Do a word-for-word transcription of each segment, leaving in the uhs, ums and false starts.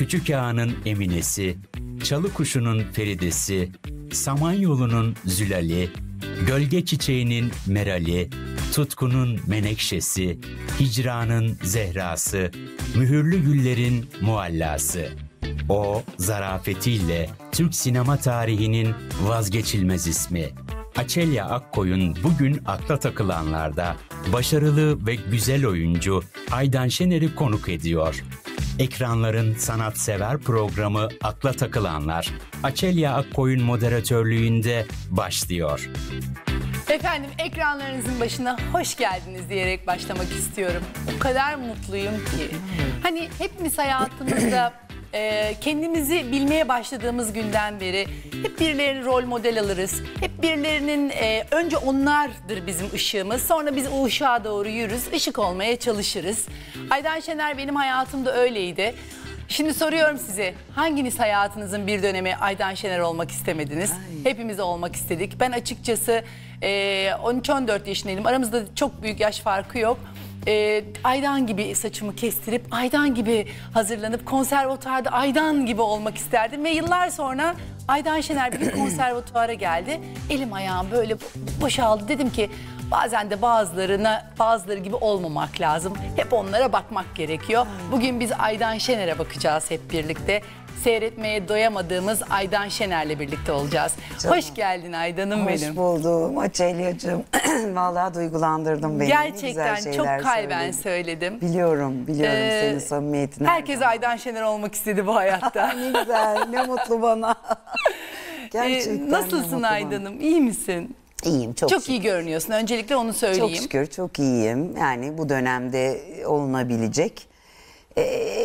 Küçük Ağa'nın Emine'si, Çalı Kuşu'nun Feridesi, Samanyolu'nun Zülali, Gölge Çiçeği'nin Merali, Tutku'nun Menekşesi, Hicran'ın Zehrası, Mühürlü Güller'in Muallası. O, zarafetiyle Türk sinema tarihinin vazgeçilmez ismi. Açelya Akkoyun bugün akla takılanlarda başarılı ve güzel oyuncu Aydan Şener'i konuk ediyor. Ekranların sanatsever programı Akla Takılanlar, Açelya Akkoyun moderatörlüğünde başlıyor. Efendim, ekranlarınızın başına hoş geldiniz diyerek başlamak istiyorum. O kadar mutluyum ki. Hani hepimiz hayatımızda e, kendimizi bilmeye başladığımız günden beri hep birilerinin rol model alırız. Hep birilerinin e, önce onlardır bizim ışığımız. Sonra biz o ışığa doğru yürürüz, ışık olmaya çalışırız. Aydan Şener benim hayatımda öyleydi. Şimdi soruyorum size, hanginiz hayatınızın bir dönemi Aydan Şener olmak istemediniz? Ay. Hepimiz olmak istedik. Ben açıkçası e, on üç on dört yaşındaydım. Aramızda çok büyük yaş farkı yok. E, Aydan gibi saçımı kestirip, Aydan gibi hazırlanıp konservatuvarda Aydan gibi olmak isterdim. Ve yıllar sonra Aydan Şener bir gün konservatuvara geldi. Elim ayağım böyle boşaldı. Dedim ki bazen de bazılarına bazıları gibi olmamak lazım. Hep onlara bakmak gerekiyor. Bugün biz Aydan Şener'e bakacağız hep birlikte. Seyretmeye doyamadığımız Aydan Şener'le birlikte olacağız. Canım. Hoş geldin Aydan'ım benim. Hoş buldum Açelya'cığım. Vallahi duygulandırdın beni. Gerçekten çok kalben söyledim. söyledim. Biliyorum, biliyorum ee, senin samimiyetini. Herkes Aydan Şener olmak istedi bu hayatta. Ne güzel, ne mutlu bana. Gerçekten ee, Nasılsın Aydan'ım, iyi misin? İyiyim, çok Çok şükür. iyi görünüyorsun. Öncelikle onu söyleyeyim. Çok şükür, çok iyiyim. Yani bu dönemde olunabilecek e,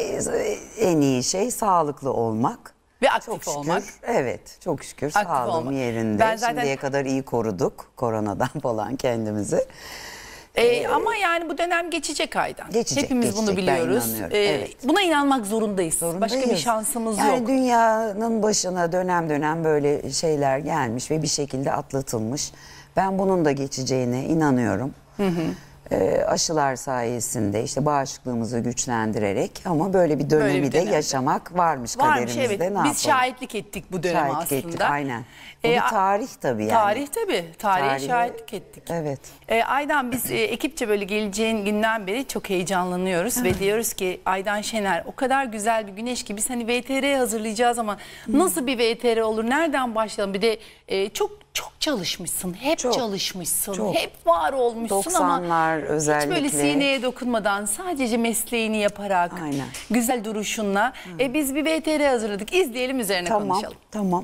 en iyi şey sağlıklı olmak. Ve aktif çok şükür, olmak. Evet, çok şükür aktif sağlığım olmak. yerinde. Ben zaten... Şimdiye kadar iyi koruduk koronadan falan kendimizi. Ee, ee, ama yani bu dönem geçecek Aydan. Geçecek, Hepimiz geçecek, bunu biliyoruz. Ee, evet. Buna inanmak zorundayız. zorundayız. Başka bir şansımız yani yok. Dünyanın başına dönem dönem böyle şeyler gelmiş ve bir şekilde atlatılmış. Ben bunun da geçeceğine inanıyorum. Hı hı. E, aşılar sayesinde işte bağışıklığımızı güçlendirerek ama böyle bir dönemi böyle bir de yaşamak varmış, varmış kaderimizde. Evet. Ne yapalım? Biz şahitlik ettik bu döneme şahitlik aslında. Ettik, aynen. Bu ee, bir tarih tabii yani. Tarih tabii. Tarihe Tarihi, şahitlik ettik. Evet. Ee, Aydan biz e, ekipçe böyle geleceğin günden beri çok heyecanlanıyoruz ve diyoruz ki Aydan Şener o kadar güzel bir güneş ki biz hani V T R hazırlayacağız ama Hı. nasıl bir V T R olur? Nereden başlayalım? Bir de e, çok çok çalışmışsın. Hep çok, çalışmışsın. Çok. Hep var olmuşsun doksanlar ama özellikle. hiç böyle sineye dokunmadan sadece mesleğini yaparak Aynen. güzel duruşunla e, biz bir V T R hazırladık. İzleyelim, üzerine tamam, konuşalım. Tamam.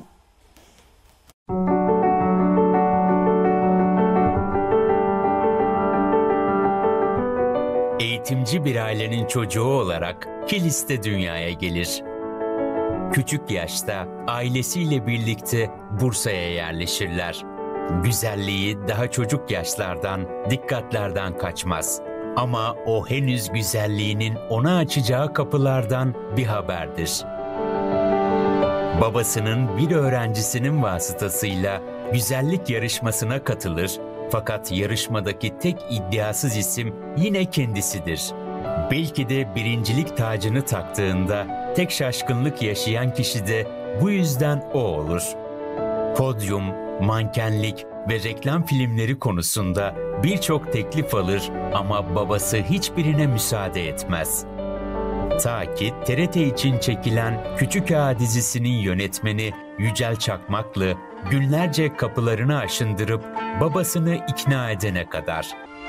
Eğitimci bir ailenin çocuğu olarak Kilis'te dünyaya gelir. Küçük yaşta ailesiyle birlikte Bursa'ya yerleşirler. Güzelliği daha çocuk yaşlardan, dikkatlerden kaçmaz. Ama o henüz güzelliğinin ona açacağı kapılardan bir haberdir. Babasının bir öğrencisinin vasıtasıyla güzellik yarışmasına katılır, fakat yarışmadaki tek iddiasız isim yine kendisidir. Belki de birincilik tacını taktığında tek şaşkınlık yaşayan kişi de bu yüzden o olur. Podyum, mankenlik ve reklam filmleri konusunda birçok teklif alır ama babası hiçbirine müsaade etmez. Ta ki T R T için çekilen Küçük Ağa dizisinin yönetmeni Yücel Çakmaklı günlerce kapılarını aşındırıp babasını ikna edene kadar.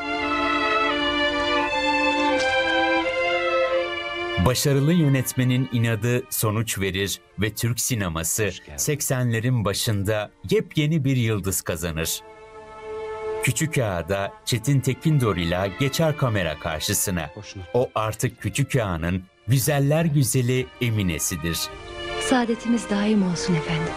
Başarılı yönetmenin inadı sonuç verir ve Türk sineması seksenlerin başında yepyeni bir yıldız kazanır. Küçük Ağa'da Çetin Tekindor ile geçer kamera karşısına. O artık Küçük Ağa'nın güzeller güzeli Emine'sidir. Saadetimiz daim olsun efendim.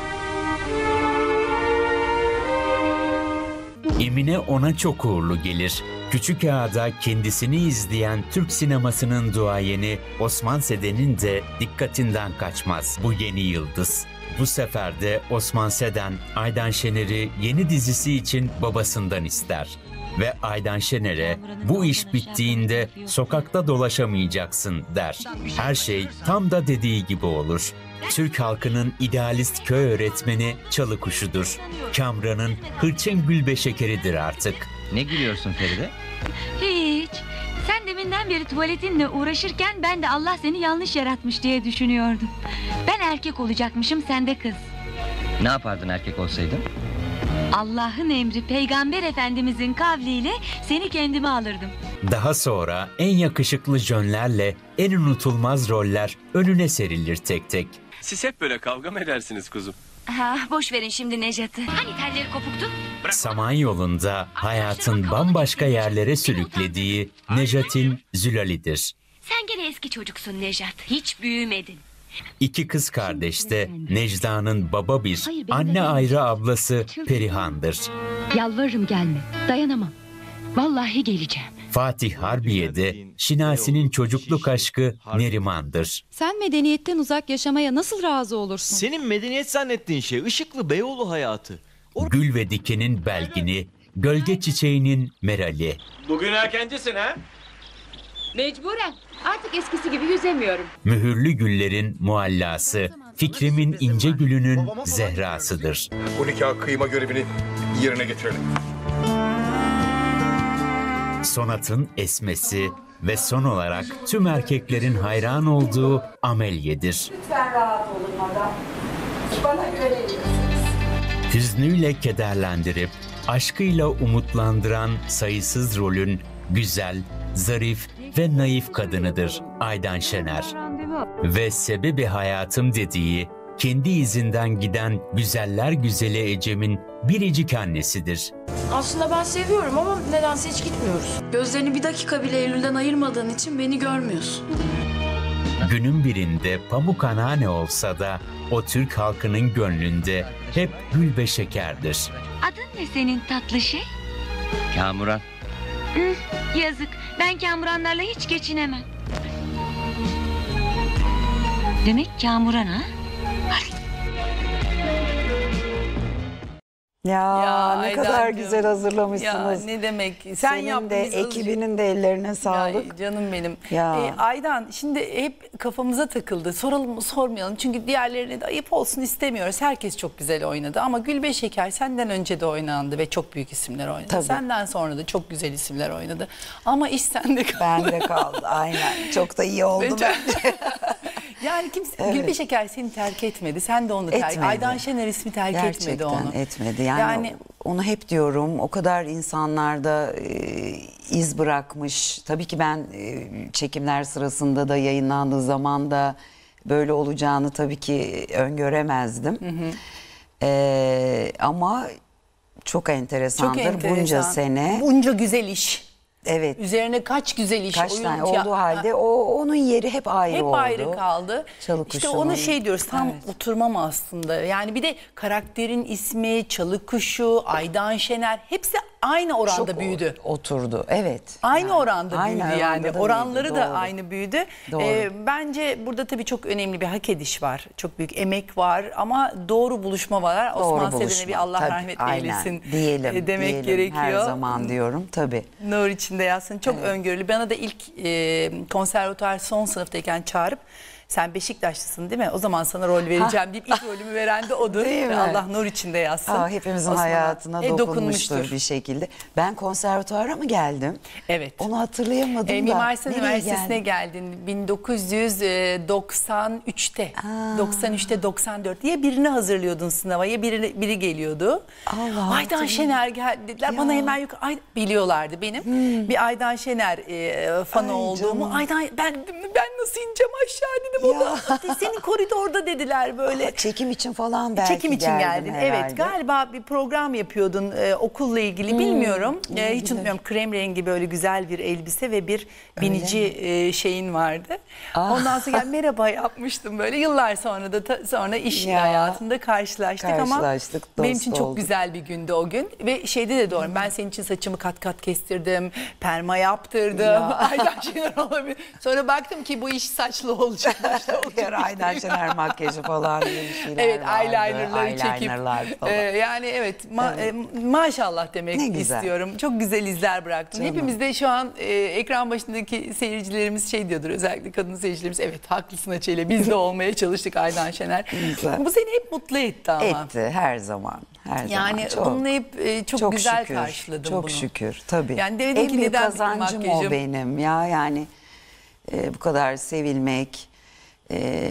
Emine ona çok uğurlu gelir. Küçük Ağa'da kendisini izleyen Türk sinemasının duayeni Osman Seden'in de dikkatinden kaçmaz bu yeni yıldız. Bu sefer de Osman Seden, Aydan Şener'i yeni dizisi için babasından ister. ve Aydan Şener'e bu iş bittiğinde sokakta dolaşamayacaksın der. Her şey tam da dediği gibi olur. Türk halkının idealist köy öğretmeni çalı kuşudur. Kamran'ın hırçın gülbe şekeridir artık. Ne gülüyorsun Feride? Hiç. Sen deminden beri tuvaletinle uğraşırken ben de Allah seni yanlış yaratmış diye düşünüyordum. Ben erkek olacakmışım, sen de kız. Ne yapardın erkek olsaydın? Allah'ın emri Peygamber Efendimizin kavliyle seni kendime alırdım. Daha sonra en yakışıklı jönlerle en unutulmaz roller önüne serilir tek tek. Siz hep böyle kavga mı edersiniz kuzum? Ha, boş verin şimdi Necat'ı. Hani telleri kopuktu? Samanyolu'nda hayatın bambaşka yerlere sürüklediği Nejat'in Zülali'dir. Sen gene eski çocuksun Nejat. Hiç büyümedin. İki kız kardeş de Necda'nın baba bir, Hayır, benim anne de ayrı değil. ablası Perihan'dır. Yalvarırım gelme. Dayanamam. Vallahi geleceğim. Fatih Harbiye'de Şinasi'nin çocukluk aşkı Neriman'dır. Sen medeniyetten uzak yaşamaya nasıl razı olursun? Senin medeniyet zannettiğin şey Işıklı Beyoğlu hayatı. Gül ve Diken'in Belgin'i, Gölge Çiçeği'nin Meral'i. Bugün erkencisin ha? Mecburen. Artık eskisi gibi yüzemiyorum. Mühürlü Güller'in Muallası, Fikrimin İnce Gülü'nün Zehra'sıdır. Bu nikah kıyma görevini yerine getirelim. Sonat'ın Esmesi ve son olarak tüm erkeklerin hayran olduğu Amelye'dir. Lütfen rahat olun madam. Bana görevlisiniz. Hüznüyle kederlendirip, aşkıyla umutlandıran sayısız rolün güzel, zarif ve naif kadınıdır Aydan Şener. Ve sebebi hayatım dediği, kendi izinden giden güzeller güzeli Ecem'in biricik annesidir. Aslında ben seviyorum ama nedense hiç gitmiyoruz. Gözlerini bir dakika bile Eylül'den ayırmadığın için beni görmüyorsun. Günün birinde pamuk anneanne olsa da o Türk halkının gönlünde hep gül ve şekerdir. Adın ne senin tatlı şey? Kamuran. Hı, yazık. Ben kamuranlarla hiç geçinemem. Demek kamuran ha? Ya, Ya, ne Aydancığım. kadar güzel Ya hazırlamışsınız. ne demek? Sen Senin yaptın, de biz hazır- ekibinin de ellerine sağlık. Ya, canım benim. Ya. Ee, Aydan şimdi hep kafamıza takıldı. Soralım mı sormayalım. Çünkü diğerlerine de ayıp olsun istemiyoruz. Herkes çok güzel oynadı. Ama Gülbe Şeker senden önce de oynandı ve çok büyük isimler oynadı. Tabii. Senden sonra da çok güzel isimler oynadı. Ama iş sende kaldı. Bende kaldı aynen. Çok da iyi oldu Ve çok- bence. Yani kimse Evet. Gülbe Şeker seni terk etmedi. Sen de onu terk Etmedi. Aydan Şener ismi terk etmedi Gerçekten onu. etmedi. Yani, Yani- onu hep diyorum. O kadar insanlarda e, iz bırakmış. Tabii ki ben e, çekimler sırasında da yayınlandığı zaman da böyle olacağını tabii ki öngöremezdim. E, ama çok enteresandır. Çok enteresan. Bunca sene. Bunca güzel iş. Evet. Üzerine kaç güzel iş. Kaç oyun, tane tiya- olduğu halde o onun yeri hep ayrı Hep oldu. ayrı kaldı. Çalı İşte Kuşu'nun- onu şey diyoruz tam Evet. oturmam aslında. Yani bir de karakterin ismi, Çalı Kuşu, Aydan Şener hepsi aynı oranda Çok büyüdü. oturdu. Evet. Aynı Yani oranda aynı büyüdü oranda yani. da Oranları büyüdü, da doğru. aynı büyüdü. Doğru. Ee, bence burada tabii çok önemli bir hak ediş var. Çok büyük emek var ama doğru buluşma var. Doğru Osman buluşma. Selen'e bir Allah Tabii, rahmet aynen. eylesin Diyelim, e, demek diyelim. gerekiyor. Her zaman diyorum tabii. Nur içinde yatsın. Çok öngörülü. Bana da ilk e, konservatuar son sınıftayken çağırıp sen Beşiktaşlısın değil mi? O zaman sana rol vereceğim deyip ilk rolümü veren de odur. Değil mi? Allah nur içinde yatsın. Aa, hepimizin Osman'a. hayatına E, dokunmuştur bir şekilde. Ben konservatuara mı geldim? Evet. Onu hatırlayamadım E, da. Mimar Sinan Nereye Üniversitesi'ne geldim? geldin bin dokuz yüz doksan üçte. doksan üçte doksan dört diye birini hazırlıyordun sınava. Ya biri, biri geliyordu. Allah, Aydan hatırlıyorum. Şener geldi dediler. Ya. Bana hemen yuk Ay, biliyorlardı benim. Bir Aydan Şener e, fanı Ay olduğumu. canım. Aydan ben ben nasıl ineceğim aşağı dedim. O da, senin koridorda dediler böyle. Çekim için falan belki Çekim için geldim geldin. herhalde. Evet galiba bir program yapıyordun e, okulla ilgili bilmiyorum. E, hiç unutmuyorum krem rengi böyle güzel bir elbise ve bir binici e, şeyin vardı. Ah. Ondan sonra gel merhaba yapmıştım böyle. Yıllar sonra da ta- sonra iş Ya. hayatında karşılaştık, Karşılaştık, ama benim dost için çok olduk. güzel bir gündü o gün. Ve şeyde de doğru ben senin için saçımı kat kat kestirdim. Perma yaptırdım. Aydan Şener olabilir. Sonra baktım ki bu iş saçlı olacak. Başta olacak. Aydan Şener makyajı falan diye bir şeyler Evet, vardı. eyelinerları çekip. Eyelinerlar falan. e, yani evet, ma- Evet. e, maşallah demek Ne güzel. istiyorum. Çok güzel izler bıraktın. Canım. Hepimiz de şu an e, ekran başındaki seyircilerimiz şey diyordur, özellikle kadın seyircilerimiz. Evet, haklısın Açeli, biz de olmaya çalıştık Aydan Şener. Güzel. Bu seni hep mutlu etti ama. Etti her zaman. Her Yani zaman. bunu hep e, çok, çok güzel şükür, karşıladım çok bunu. şükür tabii. Yani demedim en ki büyük neden kazancım makyajım? o benim ya, yani e, bu kadar sevilmek, e,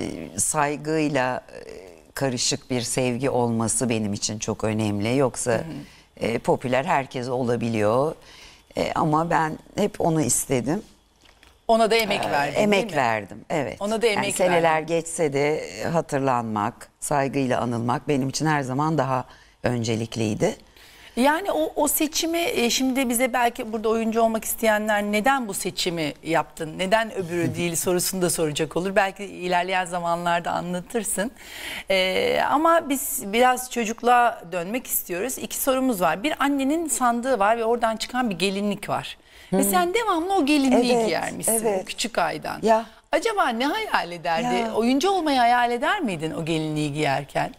saygıyla e, karışık bir sevgi olması benim için çok önemli. Yoksa hı hı. E, popüler herkes olabiliyor e, ama ben hep onu istedim. Ona da emek Ee, verdin, Emek değil mi? verdim, evet. Ona da emek yani seneler verdin. geçse de hatırlanmak, saygıyla anılmak benim için her zaman daha öncelikliydi. Yani o, o seçimi e, şimdi bize belki burada oyuncu olmak isteyenler neden bu seçimi yaptın, neden öbürü değil sorusunu da soracak olur. Belki ilerleyen zamanlarda anlatırsın. Ee, ama biz biraz çocukluğa dönmek istiyoruz. İki sorumuz var. Bir, annenin sandığı var ve oradan çıkan bir gelinlik var. Ve sen devamlı o gelinliği Evet, giyermişsin, evet. o küçük Aydan. Ya. Acaba ne hayal ederdi? Ya. Oyuncu olmayı hayal eder miydin o gelinliği giyerken?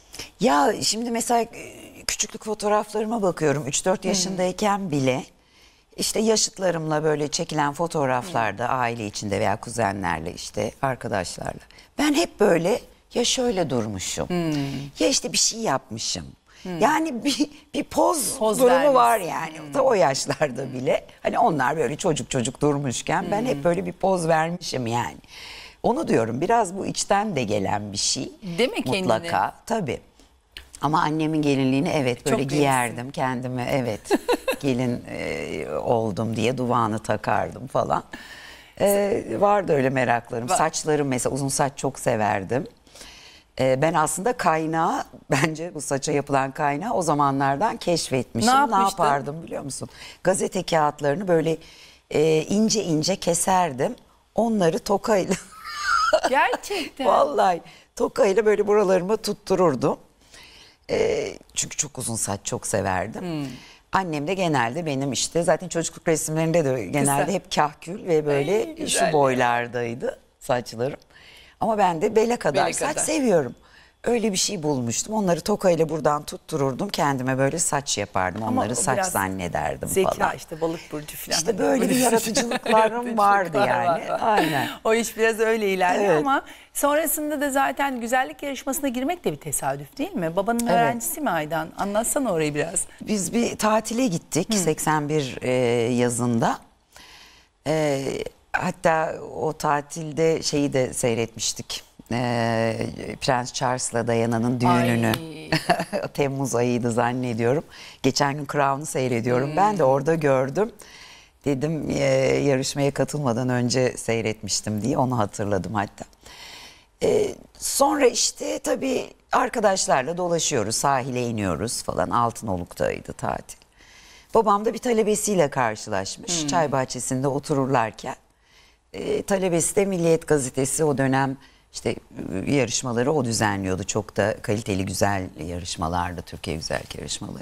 Ya şimdi mesela küçüklük fotoğraflarıma bakıyorum. üç dört yaşındayken bile işte yaşıtlarımla böyle çekilen fotoğraflarda aile içinde veya kuzenlerle, işte arkadaşlarla. Ben hep böyle ya şöyle durmuşum ya işte bir şey yapmışım. Yani bir, bir poz, Poz durumu vermişsin. var yani. Ta o yaşlarda bile. Hani onlar böyle çocuk çocuk durmuşken ben hep böyle bir poz vermişim yani. Onu diyorum, biraz bu içten de gelen bir şey. Değil mi kendine? Mutlaka tabii. Ama annemin gelinliğini evet böyle Çok giyerdim kendime, evet. Gelin e, oldum diye duvağını takardım falan. E, vardı öyle meraklarım. Var. Saçlarım mesela, uzun saç çok severdim. E, ben aslında kaynağı, bence bu saça yapılan kaynağı o zamanlardan keşfetmişim. Ne Ne, yapmıştın? yapardım biliyor musun? Gazete kağıtlarını böyle e, ince ince keserdim. Onları tokayla... Gerçekten. Vallahi tokayla böyle buralarıma tuttururdum. Ee, çünkü çok uzun saç çok severdim. Hmm. Annem de genelde benim işte zaten çocukluk resimlerinde de genelde Kısa. hep kahkül ve böyle Ay, güzel şu boylardaydı saçlarım. Ama ben de bele kadar Bele saç kadar. seviyorum. Öyle bir şey bulmuştum. Onları tokayla buradan tuttururdum. Kendime böyle saç yapardım. Ama Onları o saç biraz zannederdim Zeka falan. işte, balık burcu falan. İşte böyle bir yaratıcılıklarım vardı Yaratıcılıklar yani. var, var. Aynen. O iş biraz öyle ilerliyor Evet. ama sonrasında da zaten güzellik yarışmasına girmek de bir tesadüf değil mi? Babanın Evet. öğrencisi mi Aydan? Anlatsana orayı biraz. Biz bir tatile gittik seksen bir e, yazında. E, hatta o tatilde şeyi de seyretmiştik. E, Prens Charles'la Diana'nın düğününü. Temmuz ayıydı zannediyorum. Geçen gün Crown'u seyrediyorum. Ben de orada gördüm. Dedim e, yarışmaya katılmadan önce seyretmiştim diye, onu hatırladım hatta. E, sonra işte tabii arkadaşlarla dolaşıyoruz, sahile iniyoruz falan. Altınoluk'taydı tatil. Babam da bir talebesiyle karşılaşmış. Hmm. Çay bahçesinde otururlarken. E, talebesi de Milliyet Gazetesi, o dönem işte e, yarışmaları o düzenliyordu. Çok da kaliteli güzel yarışmalardı, Türkiye Güzellik yarışmaları.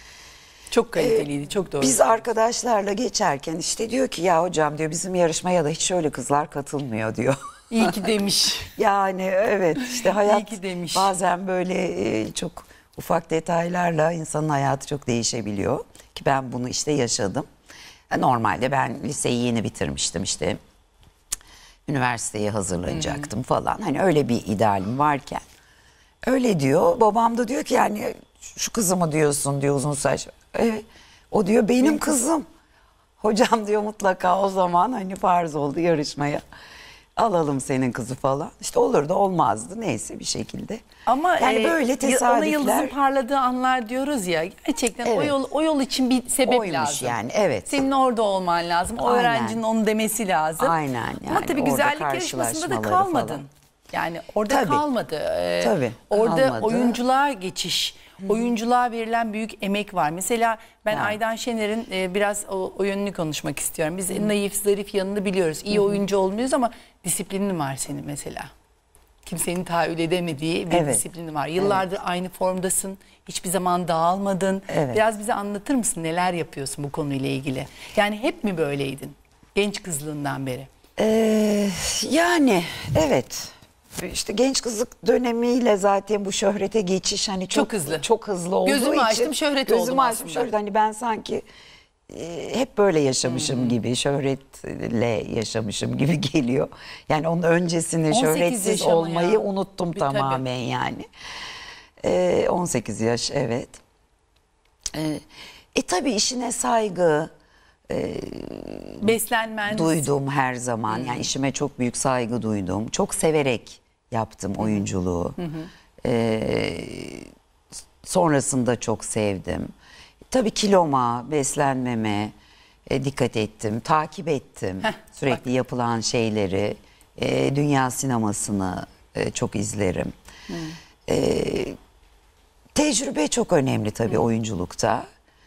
Çok kaliteliydi, çok doğru. Biz arkadaşlarla geçerken işte diyor ki ya hocam diyor, bizim yarışmaya da hiç şöyle kızlar katılmıyor diyor. İyi ki demiş. Yani evet, işte hayat İyi ki demiş. bazen böyle e, çok ufak detaylarla insanın hayatı çok değişebiliyor. Ki ben bunu işte yaşadım. Ya normalde ben liseyi yeni bitirmiştim, işte üniversiteye hazırlanacaktım falan. Hani öyle bir idealim varken öyle diyor. Babam da diyor ki yani şu kızı mı diyorsun diyor, uzun saç. Evet. O diyor benim kızım. Hocam diyor mutlaka o zaman hani farz oldu yarışmaya. Alalım senin kızı falan. İşte olur da olmazdı, neyse bir şekilde. Ama yani e, böyle Ona tesadüfler. yıldızın parladığı anlar diyoruz ya. Gerçekten o Evet. yol o yol için bir sebep Oymuş lazım. yani, evet. Senin orada olman lazım. O Aynen. öğrencinin onu demesi lazım. Aynen, Ama yani tabii orada güzellik yarışmasında da karşılaşmaları kalmadın. falan. Yani orada Tabii. kalmadı. Ee, Tabii, Orada kalmadı. oyunculuğa geçiş, oyunculuğa verilen büyük emek var. Mesela ben Ha. Aydan Şener'in e, biraz o, o yönünü konuşmak istiyorum. Biz naif, zarif yanını biliyoruz. İyi oyuncu olmuyoruz ama disiplinin var senin mesela. Kimsenin tahayyül edemediği bir Evet. disiplinin var. Yıllardır aynı formdasın. Hiçbir zaman dağılmadın. Evet. Biraz bize anlatır mısın, neler yapıyorsun bu konuyla ilgili? Yani hep mi böyleydin? Genç kızlığından beri. Ee, yani evet. İşte genç kızlık dönemiyle zaten bu şöhrete geçiş hani çok, Çok hızlı. çok hızlı olduğu Gözümü için. açtım, şöhret gözümü oldum açtım, aslında. şöhret. Hani ben sanki e, hep böyle yaşamışım Hmm. gibi, şöhretle yaşamışım gibi geliyor. Yani onun öncesini on sekiz şöhretsiz yaşama olmayı ya. unuttum Bir tamamen yani. Ee, on sekiz yaş evet. Ee, e tabii işine saygı, Beslenmen. duydum her zaman. Yani işime çok büyük saygı duydum. Çok severek yaptım oyunculuğu. Ee, sonrasında çok sevdim. Tabii kiloma, beslenmeme e, dikkat ettim. Takip ettim. Heh, Sürekli bak. yapılan şeyleri. E, dünya sinemasını e, çok izlerim. E, tecrübe çok önemli tabii oyunculukta.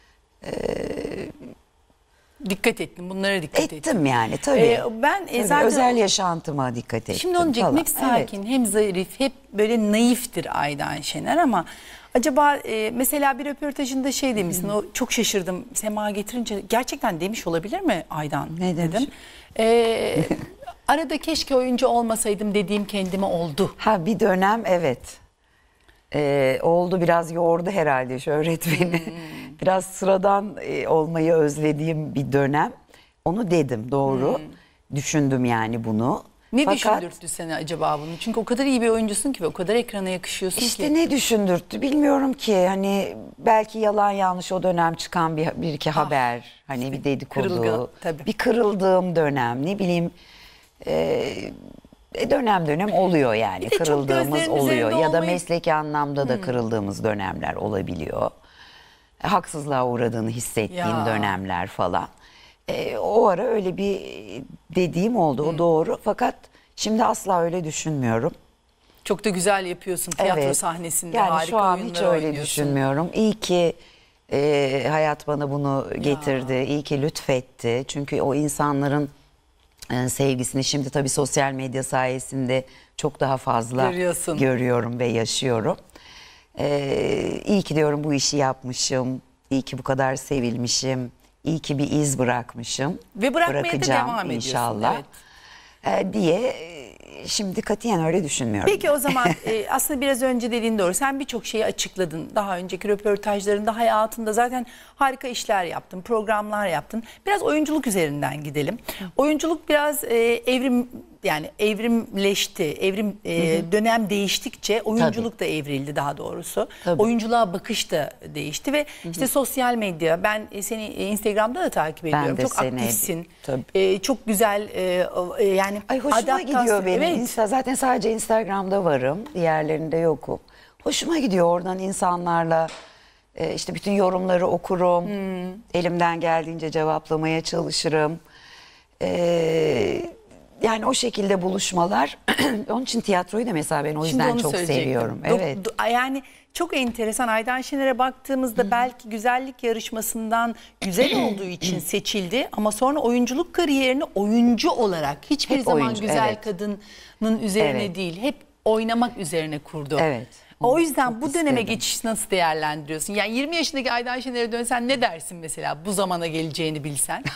Dikkat ettim. Bunlara dikkat ettim. Ettim yani tabii. Ee, ben e, Tabii, zaten özel yaşantıma dikkat ettim. şimdi onu diyecektim. Hep falan. Evet. sakin, hem zarif, hep böyle naiftir Aydan Şener ama acaba e, mesela bir röportajında şey demişsin. O çok şaşırdım. Sema getirince gerçekten demiş olabilir mi Aydan? Ne demiş? Dedim. Ee, arada keşke oyuncu olmasaydım dediğim kendime oldu. Ha bir dönem evet. Ee, oldu, biraz yordu herhalde şöhret beni. Biraz sıradan e, olmayı özlediğim bir dönem. Onu dedim, doğru. Düşündüm yani bunu. Ne Fakat düşündürttü seni acaba bunu? Çünkü o kadar iyi bir oyuncusun ki ve o kadar ekrana yakışıyorsun işte ki. ne düşündürttü bilmiyorum ki. Hani belki yalan yanlış o dönem çıkan bir, bir iki haber. Hani bir dedikodu. kırılgan, tabii. Bir kırıldığım dönem, ne bileyim. E, e, dönem dönem oluyor yani. Bir de çok Kırıldığımız gözlerin oluyor. üzerinde Ya da olmayı- mesleki anlamda da kırıldığımız dönemler olabiliyor. Haksızlığa uğradığını hissettiğim Ya. dönemler falan. E, o ara öyle bir dediğim oldu, o doğru. Fakat şimdi asla öyle düşünmüyorum. Çok da güzel yapıyorsun tiyatro Evet. sahnesinde. Yani harika şu an oyunlar hiç öyle oynuyorsun. düşünmüyorum. İyi ki e, hayat bana bunu getirdi, iyi ki lütfetti. Çünkü o insanların e, sevgisini şimdi tabii sosyal medya sayesinde çok daha fazla Görüyorsun. görüyorum ve yaşıyorum. E, iyi ki diyorum bu işi yapmışım, iyi ki bu kadar sevilmişim, iyi ki bir iz bırakmışım. Ve bırakmaya da Bırakacağım devam ediyorsun, inşallah. evet. E, diye e, şimdi katiyen öyle düşünmüyorum. Peki o zaman e, aslında biraz önce dediğin doğru. Sen birçok şeyi açıkladın. Daha önceki röportajlarında, hayatında zaten harika işler yaptın, programlar yaptın. Biraz oyunculuk üzerinden gidelim. Oyunculuk biraz e, evrim yani evrimleşti. Evrim e, dönem değiştikçe oyunculuk da evrildi daha doğrusu. Tabii. Oyunculuğa bakış da değişti ve işte sosyal medya. Ben e, seni e, Instagram'da da takip ediyorum. de Çok seni- aktifsin. Tabii. E, çok güzel e, o- e, yani Ay hoşuma adaptasyon- gidiyor benim. Evet. Insta, zaten sadece Instagram'da varım. Diğerlerinde yokum. Hoşuma gidiyor oradan insanlarla e, işte bütün yorumları okurum. Elimden geldiğince cevaplamaya çalışırım. E, yani o şekilde buluşmalar. Onun için tiyatroyu da mesela ben o Şimdi yüzden onu çok söyleyecektim. seviyorum. Do- Evet. do- yani çok enteresan. Aydan Şener'e baktığımızda belki güzellik yarışmasından güzel olduğu için seçildi ama sonra oyunculuk kariyerini oyuncu olarak hiçbir Hep zaman oyuncu, güzel evet. kadının üzerine Evet. değil, hep oynamak üzerine kurdu. Evet. O yüzden Çok bu döneme istedim. geçişi nasıl değerlendiriyorsun? Yani yirmi yaşındaki Aydan Şener'e dönsen ne dersin mesela bu zamana geleceğini bilsen?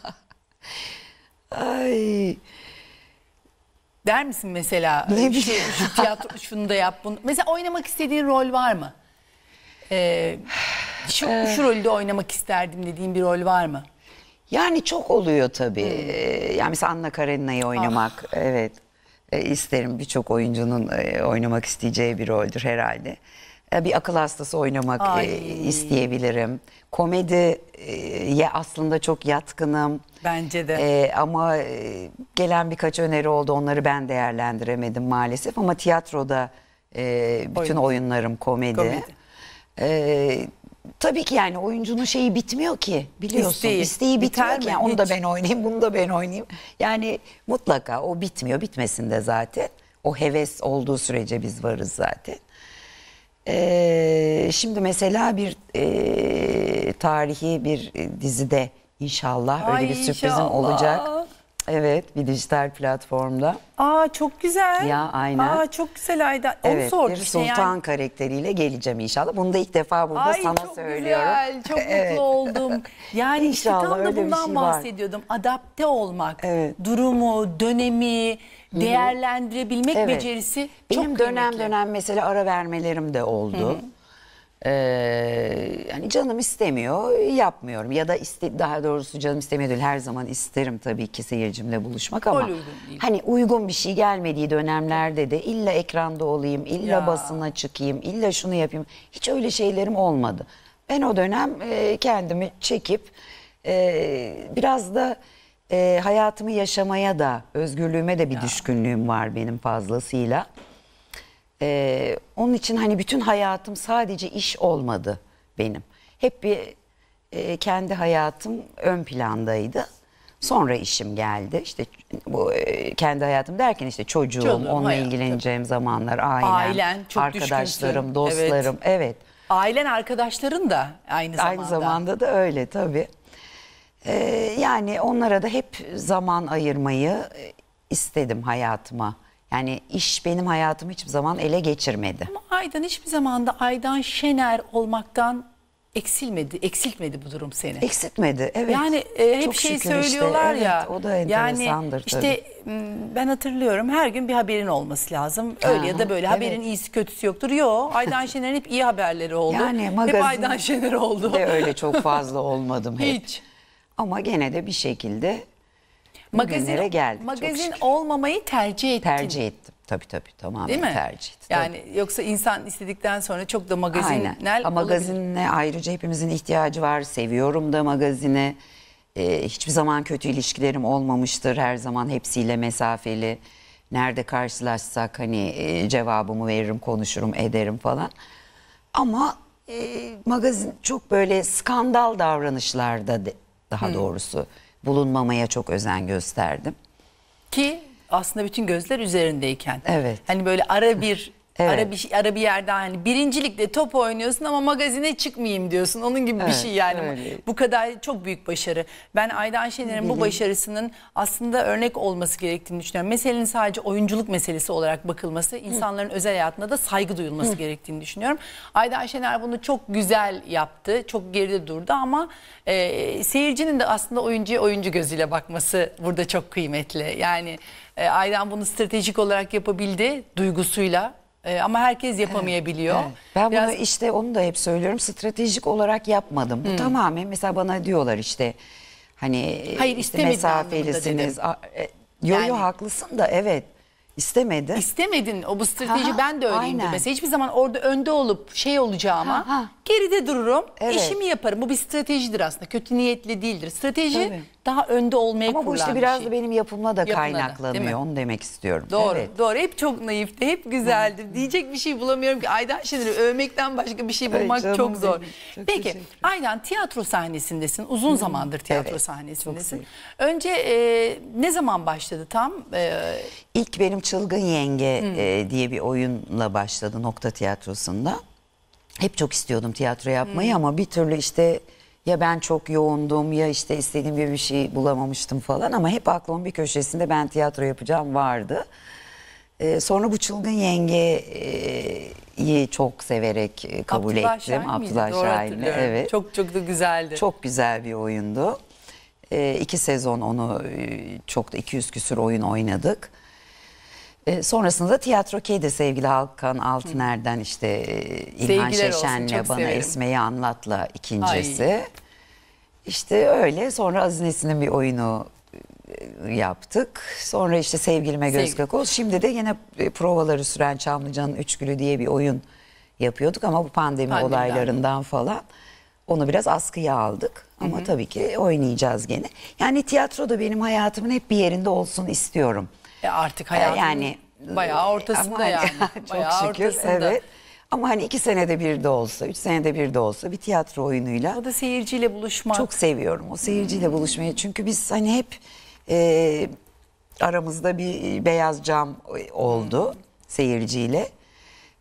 Ay. Der misin mesela Ne şu, bileyim. şu tiyatro şunu da yap bunu. Mesela oynamak istediğin rol var mı? Ee, şu, şu rolde oynamak isterdim dediğin bir rol var mı? Yani çok oluyor tabii. Ee, Yani mesela Anna Karenina'yı oynamak, evet e, isterim. Birçok oyuncunun e, oynamak isteyeceği bir roldür herhalde. E, bir akıl hastası oynamak e, Ay. isteyebilirim. Komediye aslında çok yatkınım. Bence de. E, ama e, gelen birkaç öneri oldu. Onları ben değerlendiremedim maalesef. Ama tiyatroda e, bütün Oyun. oyunlarım komedi. Komedi. E, tabii ki yani oyuncunun şeyi bitmiyor ki, biliyorsun. İsteği. İsteği Biter bitmiyor ki. mi? Yani onu da Hiç. ben oynayayım, bunu da ben oynayayım. Yani mutlaka o bitmiyor. Bitmesin de zaten. O heves olduğu sürece biz varız zaten. Ee, şimdi mesela bir e, tarihi bir e, dizide inşallah Ay, öyle bir sürprizim inşallah. olacak. Evet, bir dijital platformda. Aa çok güzel. Ya aynen. Aa çok güzel Aydan. Onu Evet, sordum bir işte sultan yani. karakteriyle geleceğim inşallah. Bunu da ilk defa burada Ay sana çok söylüyorum. güzel, çok Evet. mutlu oldum. Yani işte İnşallah tam da öyle bir bundan şey var. bahsediyordum. Adapte olmak, Evet. durumu, dönemi değerlendirebilmek Evet. becerisi çok Benim kıymetli. dönem dönem mesela ara vermelerim de oldu. Ee, yani canım istemiyor, yapmıyorum. Ya da iste, daha doğrusu canım istemiyor değil. Her zaman isterim tabii ki seyircimle buluşmak ama Rol uygun değil. hani uygun bir şey gelmediği dönemlerde de illa ekranda olayım, illa Ya. basına çıkayım, illa şunu yapayım. Hiç öyle şeylerim olmadı. Ben o dönem e, kendimi çekip e, biraz da e, hayatımı yaşamaya da, özgürlüğüme de bir düşkünlüğüm var benim fazlasıyla. Ee, onun için hani bütün hayatım sadece iş olmadı benim. Hep bir e, kendi hayatım ön plandaydı. Sonra işim geldi. İşte bu e, kendi hayatım derken işte çocuğum, Çocuğum, onunla hayat, ilgileneceğim zamanlar, ailem, Ailen, çok arkadaşlarım, düşkünsün. dostlarım. Evet. Ailen, arkadaşların da aynı zamanda. Aynı zamanda da öyle tabii. Ee, yani onlara da hep zaman ayırmayı e, istedim hayatıma. Yani iş benim hayatımı hiçbir zaman ele geçirmedi. Ama Aydan hiçbir zaman da Aydan Şener olmaktan eksilmedi, eksiltmedi bu durum seni. Eksiltmedi, evet. Yani e, hep Çok şey şükür işte, söylüyorlar ya. evet, o da yani enteresandır işte tabii. m, ben hatırlıyorum her gün bir haberin olması lazım. Öyle Aha, ya da böyle evet. haberin iyisi kötüsü yoktur. Yo, Aydan Şener'in hep iyi haberleri oldu. Yani hep magazin Aydan Şener oldu. de öyle çok fazla olmadım hep. Hiç. Ama gene de bir şekilde Magazin, bugünlere geldik. çok magazin şükür. olmamayı tercih ettin. Tercih ettim. Tabii tabii tamamen Değil mi? tercih ettim. Yani yoksa insan istedikten sonra çok da Aynen. magazinel Ha, magazinle ayrıca hepimizin ihtiyacı var. Seviyorum da magazini. Ee, hiçbir zaman kötü ilişkilerim olmamıştır. Her zaman hepsiyle mesafeli. Nerede karşılaşsak hani e, cevabımı veririm, konuşurum, ederim falan. Ama e, magazin çok böyle skandal davranışlarda de, daha doğrusu bulunmamaya çok özen gösterdim. Ki aslında bütün gözler üzerindeyken. Evet. Hani böyle ara bir Evet. ara bir şey- ara bir yerden hani birincilikle top oynuyorsun ama magazine çıkmayayım diyorsun. Onun gibi bir Evet, şey yani. öyle. Bu kadar çok büyük başarı. Ben Aydan Şener'in bu başarısının aslında örnek olması gerektiğini düşünüyorum. Meselenin sadece oyunculuk meselesi olarak bakılması, insanların özel hayatında da saygı duyulması gerektiğini düşünüyorum. Aydan Şener bunu çok güzel yaptı. Çok geride durdu ama e, seyircinin de aslında oyuncuya oyuncu gözüyle bakması burada çok kıymetli. Yani e, Aydan bunu stratejik olarak yapabildi duygusuyla. Ee, ama herkes yapamayabiliyor. Evet. Ben Biraz- bunu işte onu da hep söylüyorum, stratejik olarak yapmadım. Bu tamamen mesela bana diyorlar işte hani Hayır, işte istemediğin anlamında mesafelisiniz. dedim. A- e, Yo Yani- yo haklısın da evet istemedi. İstemedin o bu strateji Aha, ben de öyleyimdir. aynen. Mesela hiçbir zaman orada önde olup şey olacağıma Ha, ha. geride dururum. Evet. İşimi yaparım. Bu bir stratejidir aslında. Kötü niyetli değildir. Strateji Tabii. daha önde olmaya Ama bu kurulan işte bir biraz şey. da benim yapımla da Yapımla da, değil mi? kaynaklanıyor. Onu demek istiyorum. Doğru, Evet. doğru. Hep çok naifti, hep güzeldi. Diyecek bir şey bulamıyorum ki. Aydan Şener'i övmekten başka bir şey Ay bulmak canım çok zor. benim. Çok Peki, teşekkür ederim. Aydan tiyatro sahnesindesin. Uzun zamandır tiyatro Evet, sahnesindesin. çok Önce e, ne zaman başladı tam? E, İlk benim Çılgın Yenge e, diye bir oyunla başladı Nokta Tiyatrosu'nda. Hep çok istiyordum tiyatro yapmayı ama bir türlü işte ya ben çok yoğundum ya işte istediğim gibi bir şey bulamamıştım falan ama hep aklımın bir köşesinde ben tiyatro yapacağım vardı. E, sonra bu Çılgın Yenge'yi çok severek e, kabul Abdullah ettim. Şahin miydi? Abdullah Doğru Şahin'le, hatırlıyorum. evet. Çok çok da güzeldi. Çok güzel bir oyundu. E, iki sezon onu e, çok da iki yüz küsur oyun oynadık. E, sonrasında Tiyatro K'de sevgili Hakan Altıner'den işte e, İlhan Sevgiler olsun, Şeşen'le çok bana severim. Esme'yi Anlat'la ikincisi. İşte öyle sonra Aziz Nesin'in bir oyunu e, yaptık. Sonra işte Sevgilime Göz Sevgi- Kakoz. Şimdi de yine e, provaları süren Çamlıca'nın Üç Gülü diye bir oyun yapıyorduk ama bu pandemi Pandemiden. olaylarından falan onu biraz askıya aldık. Ama tabii ki oynayacağız gene. Yani tiyatro da benim hayatımın hep bir yerinde olsun istiyorum. E artık Ee, hayatın yani bayağı ortasında ama hani- yani. çok Bayağı şükür ortasında. evet. Ama hani iki senede bir de olsa, üç senede bir de olsa bir tiyatro oyunuyla O da seyirciyle buluşmak. çok seviyorum o seyirciyle buluşmayı. Çünkü biz hani hep e, aramızda bir beyaz cam oldu seyirciyle.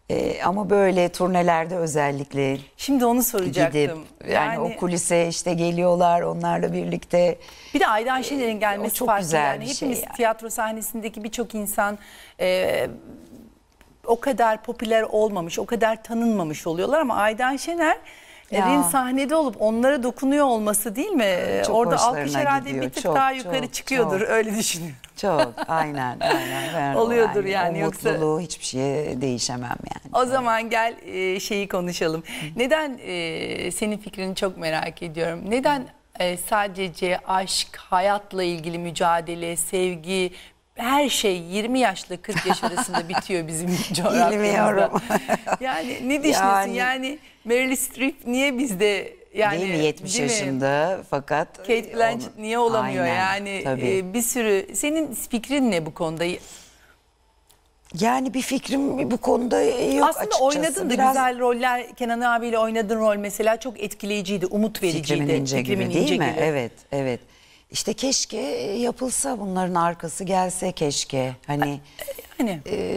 Ee, ama böyle turnelerde özellikle şimdi onu soracaktım. gidip yani, Yani- o kulise işte geliyorlar onlarla birlikte. Bir de Aydan Şener'in gelmesi o çok farklı. güzel Yani bir şey hepimiz yani. tiyatro sahnesindeki birçok insan e, o kadar popüler olmamış, o kadar tanınmamış oluyorlar ama Aydan Şener Ya. sahnede olup onlara dokunuyor olması değil mi? Çok Orada hoşlarına alkış herhalde gidiyor. bir tık Çok, daha çok, yukarı çıkıyordur, çok. öyle düşünüyorum. Çok aynen aynen. Ben o Oluyordur yani, O yoksa- mutluluğu hiçbir şeye değişemem yani. O zaman gel e, şeyi konuşalım. Neden e, senin fikrini çok merak ediyorum. Neden e, sadece aşk, hayatla ilgili mücadele, sevgi, her şey yirmi yaşla kırk yaş arasında bitiyor bizim coğrafyamızda. Bilmiyorum. Yani ne düşünüyorsun? Yani- Yani, Meryl Streep niye bizde yani Değil mi yetmiş değil mi? yaşında fakat Kate Blanchett onu- niye olamıyor Aynen, yani tabii. e, bir sürü. Senin fikrin ne bu konuda? Yani bir fikrim bu konuda yok Aslında açıkçası. oynadın da Biraz güzel roller. Kenan abiyle oynadığın rol mesela çok etkileyiciydi, umut vericiydi. Fikrimin İnce Fikrimin Gülü değil İnce mi? Gülü. Evet, evet. İşte keşke yapılsa, bunların arkası gelse keşke. Hani Hani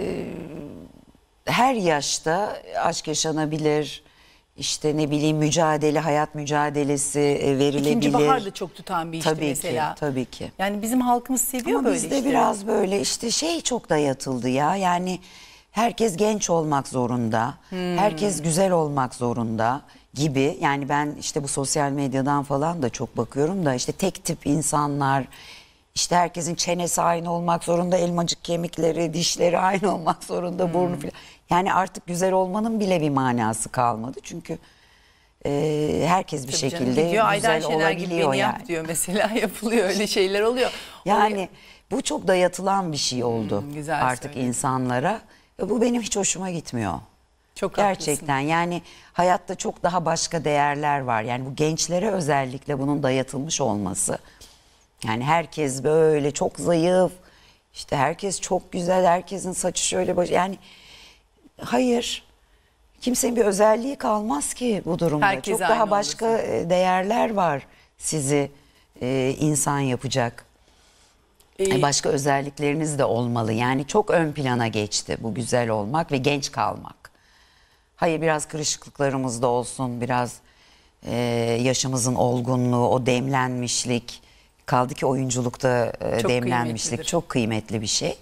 her yaşta aşk yaşanabilir. İşte ne bileyim mücadele, hayat mücadelesi e, verilebilir. İkinci Bahar da çok tutan bir işti tabii mesela. Ki, tabii ki. Yani bizim halkımız seviyor Ama böyle bizde işleri. biraz böyle işte şey çok dayatıldı ya. Yani herkes genç olmak zorunda. Hmm. Herkes güzel olmak zorunda gibi. Yani ben işte bu sosyal medyadan falan da çok bakıyorum da işte tek tip insanlar, işte herkesin çenesi aynı olmak zorunda, elmacık kemikleri, dişleri aynı olmak zorunda, Hmm. burnu falan. Yani artık güzel olmanın bile bir manası kalmadı. Çünkü e, herkes bir Tabii canım, şekilde gidiyor, Aydan güzel Şener gibi olabiliyor beni yani. yap diyor mesela, yapılıyor, öyle şeyler oluyor. Yani bu çok dayatılan bir şey oldu Hmm, güzel artık söyledin. insanlara. Ve bu benim hiç hoşuma gitmiyor. Çok Gerçekten yani hayatta çok daha başka değerler var. Yani bu gençlere özellikle bunun dayatılmış olması. Yani herkes böyle çok zayıf, işte herkes çok güzel, herkesin saçı şöyle baş... Yani hayır, kimsenin bir özelliği kalmaz ki bu durumda. Herkes çok aynı daha başka e, değerler var sizi e, insan yapacak. Ee, Başka özellikleriniz de olmalı. Yani çok ön plana geçti bu güzel olmak ve genç kalmak. Hayır, biraz kırışıklıklarımız da olsun, biraz e, yaşımızın olgunluğu, o demlenmişlik. Kaldı ki oyunculukta e, Çok demlenmişlik kıymetlidir. çok kıymetli bir şey.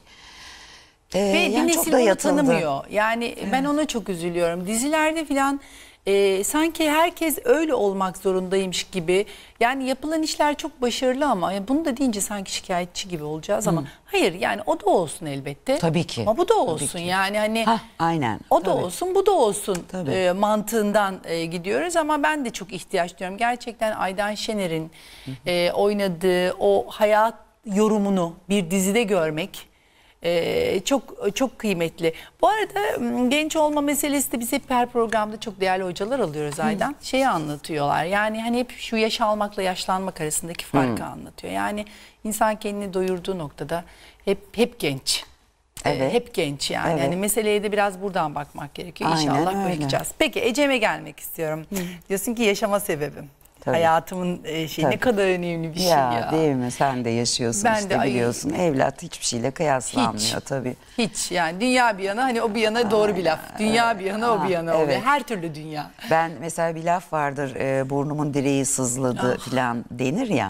E, Ve yani bir çok nesil da bunu yatıldı. tanımıyor. Yani ben ona çok üzülüyorum. Dizilerde filan e, sanki herkes öyle olmak zorundaymış gibi. Yani yapılan işler çok başarılı ama yani bunu da deyince sanki şikayetçi gibi olacağız ama hayır, yani o da olsun elbette. Tabii ki. Ama bu da Tabii olsun ki. yani hani Hah, aynen. o da Tabii. olsun, bu da olsun Tabii. e, mantığından e, gidiyoruz ama ben de çok ihtiyaç duyuyorum. Gerçekten Aydan Şener'in e, oynadığı o hayat yorumunu bir dizide görmek Ee, çok çok kıymetli. Bu arada m, genç olma meselesi de biz hep her programda çok değerli hocalar alıyoruz Aydan. Şeyi anlatıyorlar. Yani hani hep şu yaş almakla yaşlanmak arasındaki farkı anlatıyor. Yani insan kendini doyurduğu noktada hep hep genç. Ee, Evet. hep genç yani. Evet. Yani meseleye de biraz buradan bakmak gerekiyor. Aynen İnşallah öyle. bakacağız. Peki Ecem'e gelmek istiyorum. Diyorsun ki yaşama sebebim. Tabii. Hayatımın e, şeyi ne Tabii. kadar önemli bir şey Ya, ya. değil mi? Sen de yaşıyorsun Ben işte de, ay- biliyorsun. Evlat hiçbir şeyle kıyaslanmıyor Hiç. tabii. Hiç yani, dünya bir yana, hani o bir yana doğru bir laf. Dünya bir yana, o bir yana oluyor. evet. Her türlü dünya. Ben mesela bir laf vardır, e, burnumun direği sızladı Ah. falan denir ya.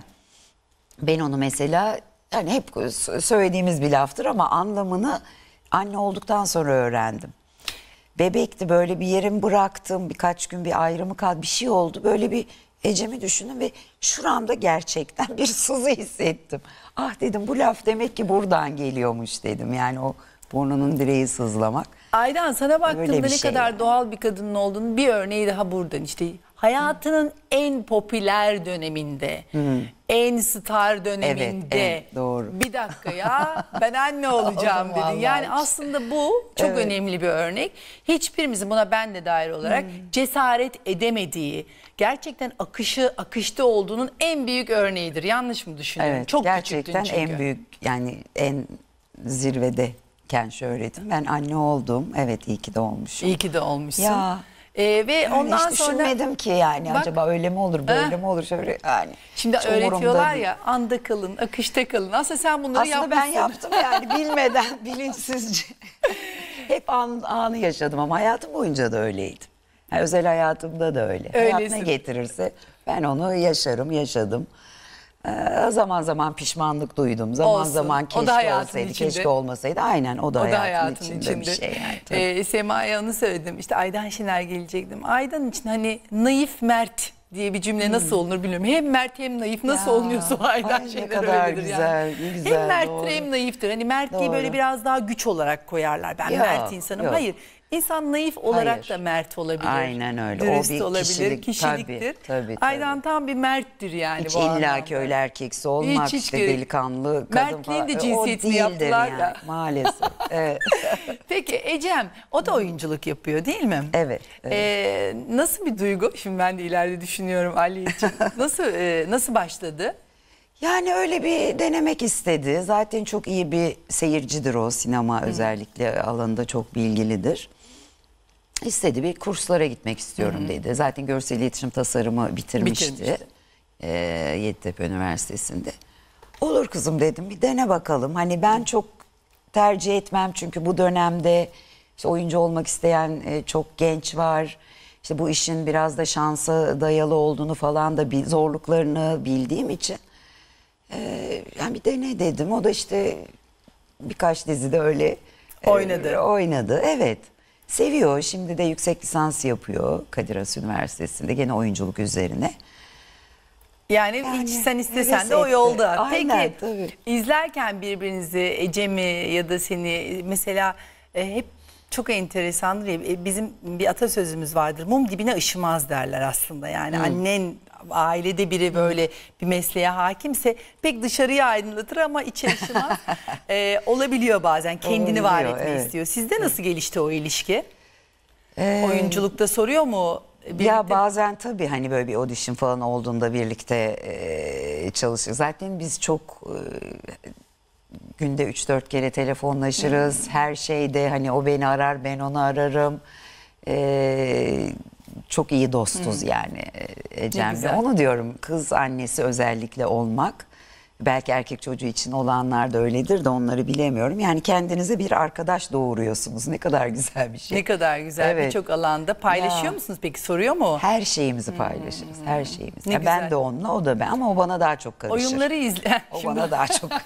Ben onu mesela yani hep söylediğimiz bir laftır ama anlamını anne olduktan sonra öğrendim. Bebekti, böyle bir yerim bıraktım, birkaç gün bir ayrımı kaldı, bir şey oldu, böyle bir Ecem'i düşündüm ve şuramda gerçekten bir sızı hissettim. Ah dedim, bu laf demek ki buradan geliyormuş dedim, yani o burnunun direği sızlamak. Aydan, sana baktığımda Öyle bir ne şey kadar yani. doğal bir kadının olduğunu bir örneği daha buradan. İşte hayatının en popüler döneminde, en star döneminde. evet, doğru. Bir dakika ya, ben anne olacağım Vallahi dedin. Yani hiç. aslında bu çok Evet. önemli bir örnek. Hiçbirimizin, buna ben de dahil olarak cesaret edemediği, gerçekten akışı akışta olduğunun en büyük örneğidir. Yanlış mı düşünüyorum? Evet, Çok gerçekten küçüktün çünkü. en büyük, yani en zirvedeyken şöhretim. Ben anne oldum. Evet, iyi ki de olmuşum. İyi ki de olmuşsun. Ya. Ee, ve Yani ondan hiç sonra düşünmedim ki yani Bak. acaba öyle mi olur, böyle Eh. mi olur, şöyle yani. şimdi hiç umurumda öğretiyorlar değil. ya, anda kalın, akışta kalın. Aslında sen bunları Aslında ben yapmışsın. yaptım yani bilmeden, bilinçsizce. Hep an, anı yaşadım ama hayatım boyunca da öyleydim. Yani özel hayatımda da öyle. Hayat Öylesin. ne getirirse ben onu yaşarım, yaşadım. Ee, zaman zaman pişmanlık duydum. Zaman Olsun. zaman O da keşke hayatın olsaydı, içinde. keşke olmasaydı. Aynen o da, O da hayatın, hayatın içinde, içinde. bir şey yani. tabii. Ee, Sema'ya onu söyledim. İşte Aydan Şener gelecektim. Aydan için hani naif mert diye bir cümle nasıl olunur bilmiyorum. Hem mert hem naif nasıl Ya, oluyorsa o Aydan ay ne Şener kadar öyledir güzel, yani. ne güzel, hem merttir doğru. hem naiftir. Hani mertliği Doğru. böyle biraz daha güç olarak koyarlar. Ben Yok, mert insanım. yok. Hayır. İnsan naif olarak Hayır. da mert olabilir. Aynen öyle. O Dürüst bir olabilir. kişilik, Kişiliktir. tabii, tabii, tabii. Aydan tam bir merttir yani Hiç bu anlamda. illa ki öyle erkeksi olmak, Hiç, hiç işte gerek- delikanlı kadın Mertliğin falan. de E, o cinsiyetini değildir yaptılar yani, ya. maalesef. Evet. Peki Ecem, o da oyunculuk yapıyor değil mi? Evet, evet. Ee, nasıl bir duygu? Şimdi ben de ileride düşünüyorum Ali için. Nasıl e, nasıl başladı? Yani öyle bir denemek istedi. Zaten çok iyi bir seyircidir o, sinema özellikle alanında çok bilgilidir. İstedi, bir kurslara gitmek istiyorum dedi. Zaten görsel iletişim tasarımı bitirmişti. Bitirmişti. Ee, Yeditepe Üniversitesi'nde. Olur kızım dedim, bir dene bakalım. Hani ben çok tercih etmem çünkü bu dönemde işte oyuncu olmak isteyen e, çok genç var. İşte bu işin biraz da şansa dayalı olduğunu falan da bir zorluklarını bildiğim için e, yani bir dene dedim. O da işte birkaç dizide öyle e, Oynadı. oynadı. Evet. Seviyor. Şimdi de yüksek lisans yapıyor Kadir Has Üniversitesi'nde, gene oyunculuk üzerine. Yani, Yani hiç sen istesen heves de o etti. yolda. Aynen, Peki tabii. izlerken birbirinizi Ecem'i ya da seni mesela e, hep çok enteresandır ya, e, bizim bir atasözümüz vardır. Mum dibine ışımaz derler aslında. Yani annen ailede biri böyle bir mesleğe hakimse pek dışarıya aydınlatır ama içe ışımaz. e, olabiliyor bazen, kendini var Olabiliyor, etmeyi evet. istiyor. Sizde nasıl gelişti o ilişki? Ee, Oyunculukta soruyor mu? Birlikte- Ya bazen tabii hani böyle bir audition falan olduğunda birlikte e, çalışıyoruz. Zaten biz çok e, günde üç dört kere telefonlaşırız. Her şeyde hani o beni arar, ben onu ararım. E, çok iyi dostuz yani e, Ecem'le. güzel. Onu diyorum, kız annesi özellikle olmak. Belki erkek çocuğu için olanlar da öyledir de onları bilemiyorum. Yani kendinize bir arkadaş doğuruyorsunuz. Ne kadar güzel bir şey. Ne kadar güzel, Evet. birçok alanda paylaşıyor Ya. musunuz peki, soruyor mu? Her şeyimizi paylaşırız, her şeyimizi. Ne Ya güzel. ben de onunla, o da ben, ama o bana daha çok karışır. Oyunları izle. O Şimdi- bana daha çok.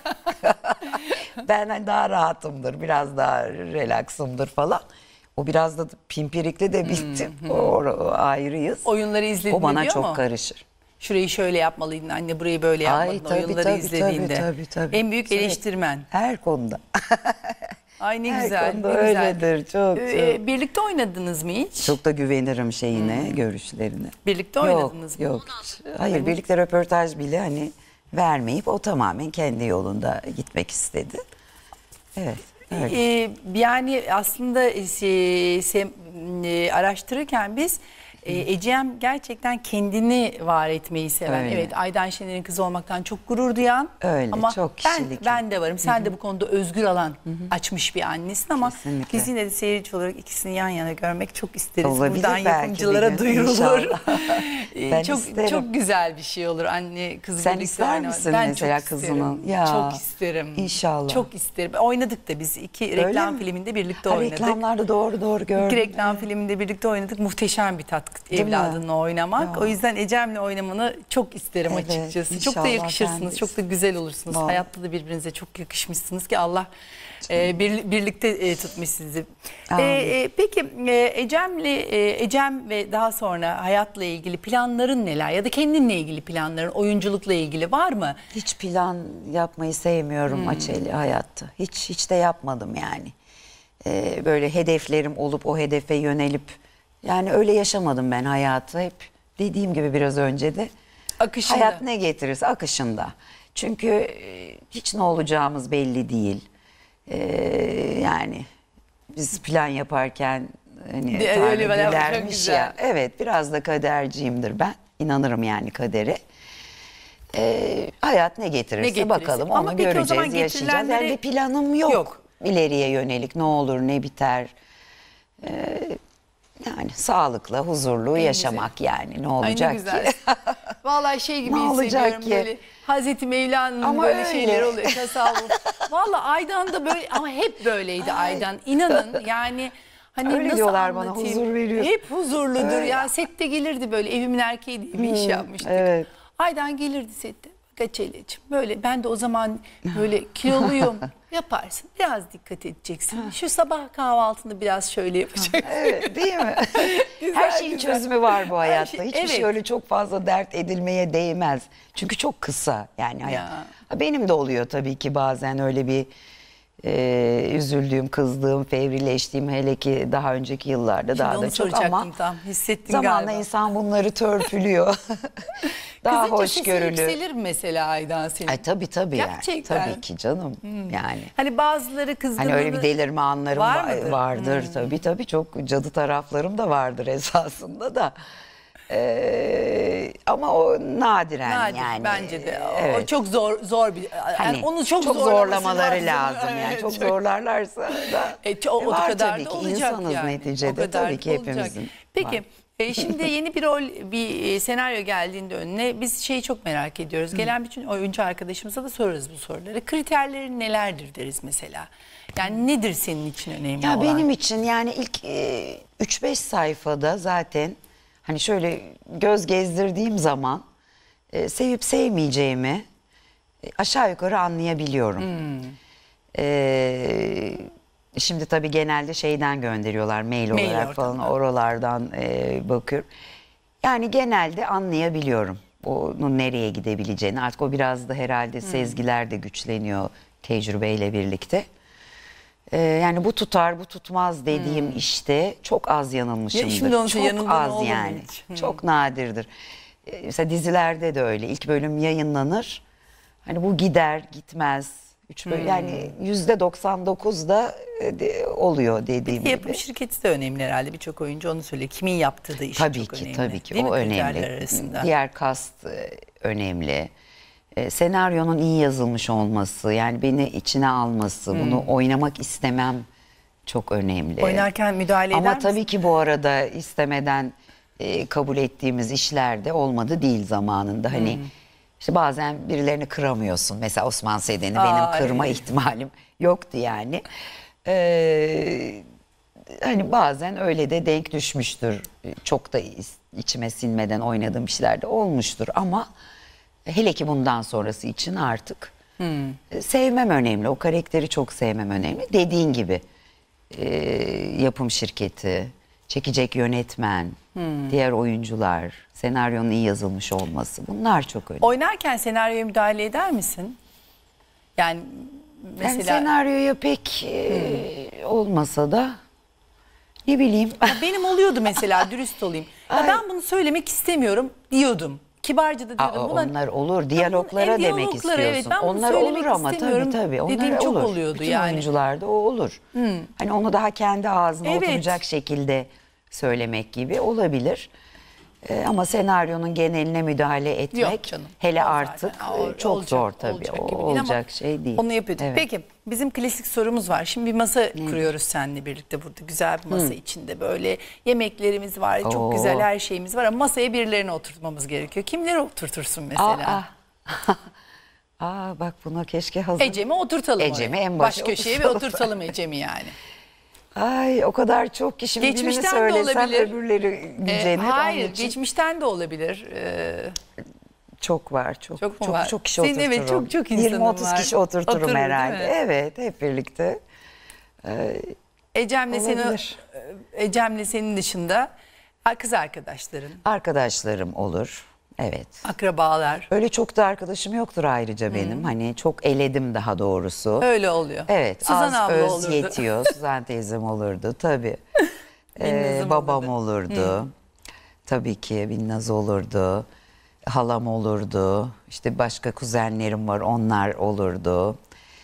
Ben hani daha rahatımdır, biraz daha relaksımdır falan. O biraz da pimpirikli de bitti. O, o ayrıyız. Oyunları izlediğinde O bana diyor çok mu? karışır. Şurayı şöyle yapmalıydın anne, burayı böyle Ay, yapmadın. tabii, Oyunları tabii, izlediğinde. tabii, tabii, tabii. En büyük Sürekli. eleştirmen. Her konuda. Ay ne Her güzel. konuda ne güzel. öyledir, çok, Ee, çok. birlikte oynadınız mı hiç? Çok da güvenirim şeyine, görüşlerine. Birlikte Yok, oynadınız mı? yok. hiç. Hayır, birlikte röportaj bile hani vermeyip o tamamen kendi yolunda gitmek istedi. Evet. öyle. Ee, yani aslında e, se- e, araştırırken biz e, Ecem gerçekten kendini var etmeyi seven. Öyle. Evet, Aydan Şener'in kızı olmaktan çok gurur duyan. Öyle, ama çok ben, kişilikli. ben de varım. Sen de bu konuda özgür alan açmış bir annesin ama Kesinlikle. biz yine de seyirci olarak ikisini yan yana görmek çok isteriz. Olabilir Buradan belki yapımcılara bir gün, duyurulur. inşallah. Ee, Ben çok isterim. çok güzel bir şey olur anne kız Sen birlikte ister oynamak. misin Ben mesela çok kızının? isterim. Ya, çok isterim. inşallah. Çok isterim. Oynadık da biz iki Öyle reklam mi? filminde birlikte Ha, oynadık. reklamlarda doğru doğru gördüm. İki reklam filminde birlikte oynadık. Muhteşem bir tat Değil mi? evladınla oynamak. Ya. O yüzden Ecem'le oynamanı çok isterim Evet, açıkçası. Çok da inşallah ben yakışırsınız. de Çok da güzel olursunuz. Vallahi. Hayatta da birbirinize çok yakışmışsınız ki Allah e, bir- birlikte e, tutmuş sizi. Amin. E, e, peki e, Ecem'le e, Ecem ve daha sonra hayatla ilgili planların neler? Ya da kendinle ilgili planların, oyunculukla ilgili var mı? Hiç plan yapmayı sevmiyorum Hmm. Açeli hayatta. Hiç hiç de yapmadım yani. Ee, böyle hedeflerim olup o hedefe yönelip yani öyle yaşamadım ben hayatı. Hep dediğim gibi biraz önce de Akışında. hayat ne getirirse akışında. Çünkü e, hiç ne olacağımız belli değil. Ee, yani biz plan yaparken hani De- Tanrı öyle böyle- çok dilermiş güzel. ya. Evet, biraz da kaderciyimdir ben. İnanırım yani kadere. Ee, hayat ne getirirse, Ne getirirse. bakalım Ama onu peki o göreceğiz, zaman yaşayacağız. Yani getirilenleri- bir planım yok. Yok. İleriye yönelik ne olur ne biter. Ee, yani sağlıklı, huzurlu yaşamak yani ne Ay olacak ne güzel. ki? Vallahi şey gibi Ne olacak hissediyorum ki? böyle. Hazreti Mevlana'nın Ama böyle öyle. şeyleri oluyor. Tasavvuf. Vallahi Aydan da böyle ama hep böyleydi Aydan. İnanın yani. Hani Öyle nasıl diyorlar bana, anlatayım? huzur veriyor. Hep huzurludur. Öyle. Ya sette gelirdi böyle, evimin erkeği diye bir iş Hmm, yapmıştık. evet. Aydan gelirdi sette. Gaçeleciğim böyle, ben de o zaman böyle kiloluyum. Yaparsın. Biraz dikkat edeceksin. Şu sabah kahvaltında biraz şöyle yapacaksın. Evet, değil mi? Güzel, Her şeyin güzel. çözümü var bu hayatta. şey- Hiçbir evet. şey öyle çok fazla dert edilmeye değmez. Çünkü çok kısa yani hayat. Ya. Ha, benim de oluyor tabii ki bazen öyle bir e, üzüldüğüm, kızdığım, fevrileştiğim, hele ki daha önceki yıllarda Şimdi daha onu da çok, soracaktım ama tam. Hissettim zamanla galiba. insan bunları törpülüyor. Daha Kızınca hoş sesi görülür. yükselir mi mesela Aydan senin? Ay tabii tabii yani. Gerçekten. Tabii ki canım. Yani. Hani bazıları kızdığında... Hani öyle bir delirme anlarım Var var mıdır? vardır. Hmm. Tabii tabii, çok cadı taraflarım da vardır esasında da. Ee, ama o nadiren Nadir, yani. bence de. O Evet. çok zor zor bir... Hani yani onu çok, çok zorlaması zorlamaları lazım yani. Evet, Çok zorlarlarsa da. E, ço- o, E, o var kadar tabii da ki. olacak İnsanız yani. neticede, O kadar tabii ki da olacak. hepimizin Peki var. e, şimdi yeni bir rol, bir e, senaryo geldiğinde önüne biz şeyi çok merak ediyoruz. Gelen bütün oyuncu arkadaşımıza da sorarız bu soruları. Kriterlerin nelerdir deriz mesela. Yani nedir senin için önemli Ya olan? benim için yani ilk e, üç beş sayfada zaten hani şöyle göz gezdirdiğim zaman e, sevip sevmeyeceğimi e, aşağı yukarı anlayabiliyorum. Hmm. E, şimdi tabii genelde şeyden gönderiyorlar, mail, Mail olarak falan, ortamdan. oralardan e, bakıyorum. Yani genelde anlayabiliyorum onun nereye gidebileceğini. Artık o biraz da herhalde Hmm. sezgiler de güçleniyor tecrübeyle birlikte. Ee, yani bu tutar, bu tutmaz dediğim işte çok az yanılmışımdır. Ya şimdi onun için çok yanıldığın oldu az mu yani. hiç? Hmm. Çok nadirdir. Ee, mesela dizilerde de öyle. İlk bölüm yayınlanır. Hani bu gider, gitmez. Üç bölüm, Hmm. yani yüzde doksan dokuz da e, de- oluyor dediğim gibi. Yapım şirketi de önemli herhalde, birçok oyuncu onu söylüyor. Kimin yaptığı da iş Tabii çok ki, önemli. tabii ki Değil mi o kriterler önemli. arasında? Diğer kast e, önemli. E, senaryonun iyi yazılmış olması, yani beni içine alması, Hmm. bunu oynamak istemem çok önemli. Oynarken müdahale eder Ama misin? tabii ki bu arada istemeden e, kabul ettiğimiz işler de olmadı değil zamanında. Hani Hmm. işte bazen birilerini kıramıyorsun. Mesela Osman Seden'i Aa, benim kırma evet. ihtimalim yoktu yani. Ee, hani bazen öyle de denk düşmüştür. Çok da is- içime sinmeden oynadığım işler de olmuştur ama hele ki bundan sonrası için artık Hmm. e, sevmem önemli. O karakteri çok sevmem önemli. Dediğin gibi e, yapım şirketi, çekecek yönetmen, Hmm. diğer oyuncular, senaryonun iyi yazılmış olması, bunlar çok önemli. Oynarken senaryoya müdahale eder misin? Yani mesela... Yani senaryoya pek e, olmasa da ne bileyim. Ya benim oluyordu mesela, dürüst olayım. Ya Ay. ben bunu söylemek istemiyorum diyordum. Kibarca da diyordum. Aa, Buna- onlar olur. Diyaloglara E, demek diyaloglara, istiyorsun. evet, ben bunu onlar söylemek olur ama tabii istemiyorum tabii. Onlar dediğim çok olur. oluyordu Bütün yani. oyuncularda o olur. Hani onu daha kendi ağzına Evet. oturacak şekilde söylemek gibi olabilir. Ee, ama senaryonun geneline müdahale etmek Yok canım. hele O zaten. artık Aa, o- e, çok olacak, zor tabii. olacak O gibi değil ama olacak şey değil. Onu yapıyorduk. Evet. Peki bizim klasik sorumuz var. Şimdi bir masa kuruyoruz seninle birlikte burada. Güzel bir masa içinde böyle yemeklerimiz var. Çok Oo. güzel her şeyimiz var ama masaya birilerini oturtmamız gerekiyor. Kimleri oturtursun mesela? Aa, aa, bak buna keşke hazır. Ecem'i oturtalım Ecem'i oraya. en Baş başa köşeye ve oturtalım. oturtalım Ecem'i yani. Ay o kadar çok ki şimdi birini Geçmişten de söylesem olabilir. öbürleri Ee, gücenir. hayır, Onun için geçmişten de olabilir. Ee, çok var çok. Çok mu çok, var? çok kişi Senin oturturum. evet, çok çok insanın yirmi otuz var. kişi oturturum Oturur, değil herhalde. mi? Evet, hep birlikte. Ee, Ecem'le senin, Olabilir. Ecem'le senin dışında kız arkadaşların, arkadaşlarım olur. Evet. akrabalar. Öyle çok da arkadaşım yoktur ayrıca benim. Hani çok eledim daha doğrusu. Öyle oluyor. Evet, Suzan az abla öz olurdu. yetiyor. Suzan teyzem olurdu tabii. Binnaz'ım Ee, babam olurdu. olurdu. Tabii ki Binnaz olurdu. Halam olurdu. İşte başka kuzenlerim var, onlar olurdu.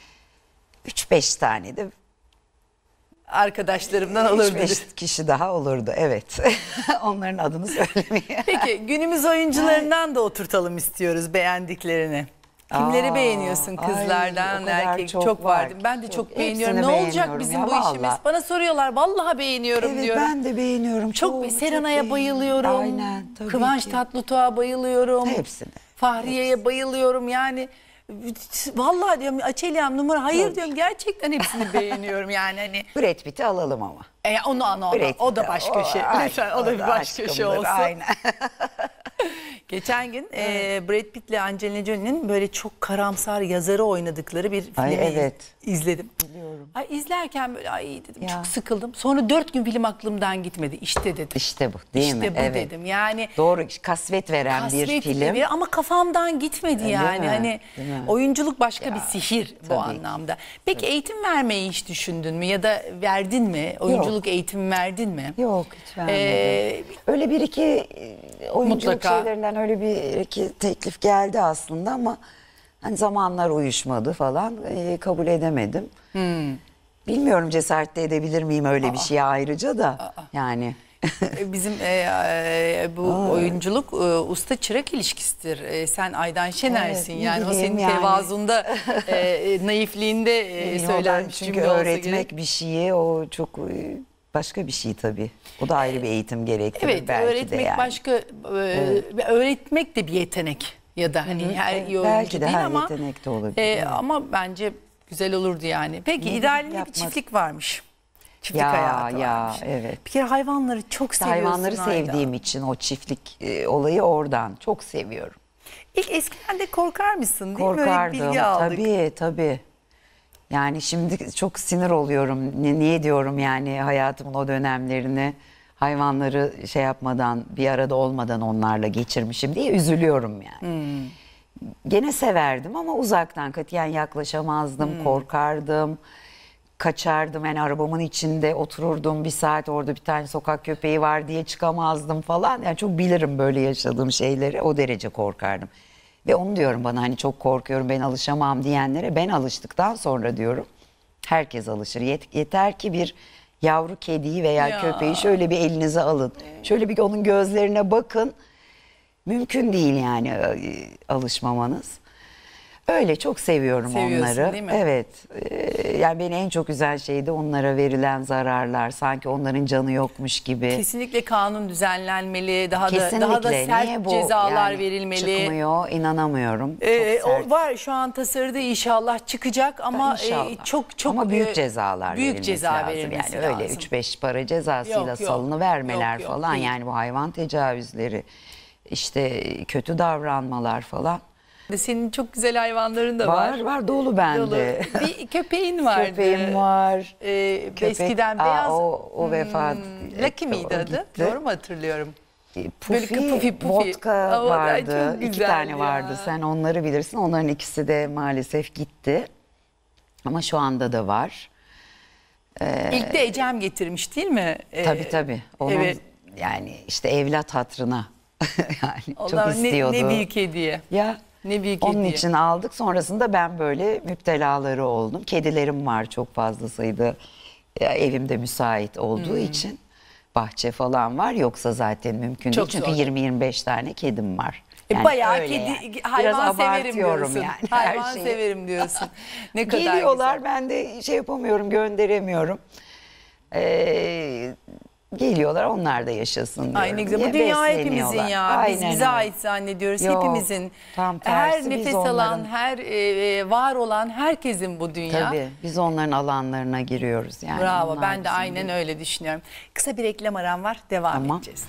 Üç beş tane de Arkadaşlarımdan olurdu. üç beş kişi daha olurdu. Evet. Onların adını söylemeye. Peki günümüz oyuncularından da oturtalım istiyoruz beğendiklerini. Kimleri Aa, beğeniyorsun ay, kızlardan, o kadar erkek? çok Çok, var vardı. ki, Ben de çok. çok beğeniyorum. Hepsini Ne olacak beğeniyorum bizim ya, bu işimiz? vallahi. Bana soruyorlar. Vallahi beğeniyorum Evet, diyorum. ben de beğeniyorum. Çok Çoğunu Serenay'a çok bayılıyorum. beğeniyorum. Aynen, tabii Kıvanç ki. Tatlıtuğ'a bayılıyorum. Hepsine. Fahriye'ye bayılıyorum. Yani vallahi diyorum Açelyam numara. Hayır Tabii. diyorum, gerçekten hepsini beğeniyorum yani hani. Brad Pitt'i alalım ama. E, onu onu, onu. Brad O da Pitt, başka o- şey. ay, Lütfen o da bir başka şey aşkımdır, olsun. Aynen. Geçen gün e, Brad Pitt'le Angelina Jolie'nin böyle çok karamsar yazarı oynadıkları bir filmi Ay, evet. izledim. Biliyorum. Ay izlerken böyle ay dedim Ya. çok sıkıldım. Sonra dört gün film aklımdan gitmedi. İşte dedim. İşte bu değil işte mi? bu Evet. dedim. Yani Doğru, kasvet veren bir kasvet film. gibi ama kafamdan gitmedi Değil yani. mi? Hani Değil mi? oyunculuk başka Ya, bir sihir bu tabii. anlamda. Peki eğitim vermeyi hiç düşündün mü ya da verdin mi? Oyunculuk eğitimi verdin mi? Yok, hiç vermedim. Ee, öyle bir iki e, oyunculuk Mutlaka. şeylerinden öyle bir iki teklif geldi aslında ama hani zamanlar uyuşmadı falan, e, kabul edemedim. Hmm. Bilmiyorum cesaret de edebilir miyim öyle bir şeye ayrıca da yani. E, Bizim e, e, bu oyunculuk e, usta çırak ilişkisidir. E, sen Aydan Şener'sin Evet, yani. ne O senin bileyim yani. tevazunda, e, e, naifliğinde e, Yani o da söylenmiş çünkü cümle olsa öğretmek gerek. bir şeyi o çok e, başka bir şey tabii. O da ayrı bir eğitim gerektirir Evet, belki öğretmek de yani. başka, e, öğretmek de bir yetenek ya da hani her Evet, iyi oyuncu belki de değil her ama yetenek de olabilir. e, Evet. ama bence güzel olurdu yani. Peki idealinde bir yapmak- çiftlik varmış. Çiftlik Ya, hayatı ya, varmış. evet. Bir kere hayvanları çok seviyorsun Hayvanları Aydan. sevdiğim için o çiftlik e, olayı oradan çok seviyorum. İlk eskiden de korkar mısın değil mi? Öyle bir Korkardım bilgi aldık. tabii tabii. Yani şimdi çok sinir oluyorum. Ni- Niye diyorum yani hayatımın o dönemlerini hayvanları şey yapmadan, bir arada olmadan onlarla geçirmişim diye üzülüyorum yani. Gene severdim ama uzaktan katiyen yaklaşamazdım, korkardım. Kaçardım yani arabamın içinde otururdum bir saat, orada bir tane sokak köpeği var diye çıkamazdım falan. Yani çok bilirim böyle yaşadığım şeyleri, o derece korkardım. Ve onu diyorum bana hani çok korkuyorum ben alışamam diyenlere, ben alıştıktan sonra diyorum herkes alışır. Yet- yeter ki bir yavru kediyi veya Ya. köpeği şöyle bir elinize alın. Şöyle bir onun gözlerine bakın. Mümkün değil yani e, alışmamanız. Öyle çok seviyorum Seviyorsun, onları. değil mi? Evet. e, yani beni en çok üzen şey de onlara verilen zararlar. Sanki onların canı yokmuş gibi. Kesinlikle kanun düzenlenmeli, daha Kesinlikle. da daha da sert Niye bu cezalar yani verilmeli. çıkmıyor, inanamıyorum. Ee, Çok sert. o var şu an tasarıda, inşallah çıkacak ama İnşallah. e, çok çok Ama büyük e, cezalar büyük verilmesi ceza lazım. verilmesi yani öyle lazım. üç beş para cezasıyla Yok, yok. salını vermeler Yok, yok, falan değil. yani bu hayvan tecavüzleri, işte kötü davranmalar falan. Senin çok güzel hayvanların da Var var. var dolu Dolu. bende. Bir köpeğin vardı. Köpeğim var. Ee, Köpek- eskiden Aa, beyaz. o, o vefat Hmm, etti, Lucky o miydi adı? gitti. Doğru mu hatırlıyorum? Böyle Pufi, pufi, pufi. vodka Ama ay, vardı. çok İki güzel tane ya. vardı. Sen onları bilirsin. Onların ikisi de maalesef gitti. Ama şu anda da var. İlk de Ecem getirmiş değil mi? Ee, Tabii tabii. Onun evet. yani işte evlat hatrına yani çok Allah, ne, istiyordu. ne büyük hediye. Ya Ne büyük onun hediye. için aldık. Sonrasında ben böyle müptelaları oldum. Kedilerim var çok fazla sayıda. Ya, evimde müsait olduğu Hmm. için bahçe falan var. Yoksa zaten mümkün Çok değil. Çünkü zor. yirmi yirmi beş tane kedim var. E, Yani bayağı öyle kedi, yani. hayvan Biraz severim abartıyorum diyorsun. yani her Hayvan şeyi. severim diyorsun. Ne kadar Geliyorlar, güzel. ben de şey yapamıyorum, gönderemiyorum. Ee, geliyorlar, onlar da yaşasın diyorum. Ay ne güzel. diye Bu dünya hepimizin besleniyorlar. ya. Biz Aynen bize öyle. ait zannediyoruz. Yok, Hepimizin. tam Her tersi, biz nefes onların- alan, her e, var olan herkesin bu dünya. Tabii biz onların alanlarına giriyoruz yani. Bravo. Onlar Ben de bizim aynen değil. öyle düşünüyorum. Kısa bir reklam aram var. Devam Tamam. edeceğiz.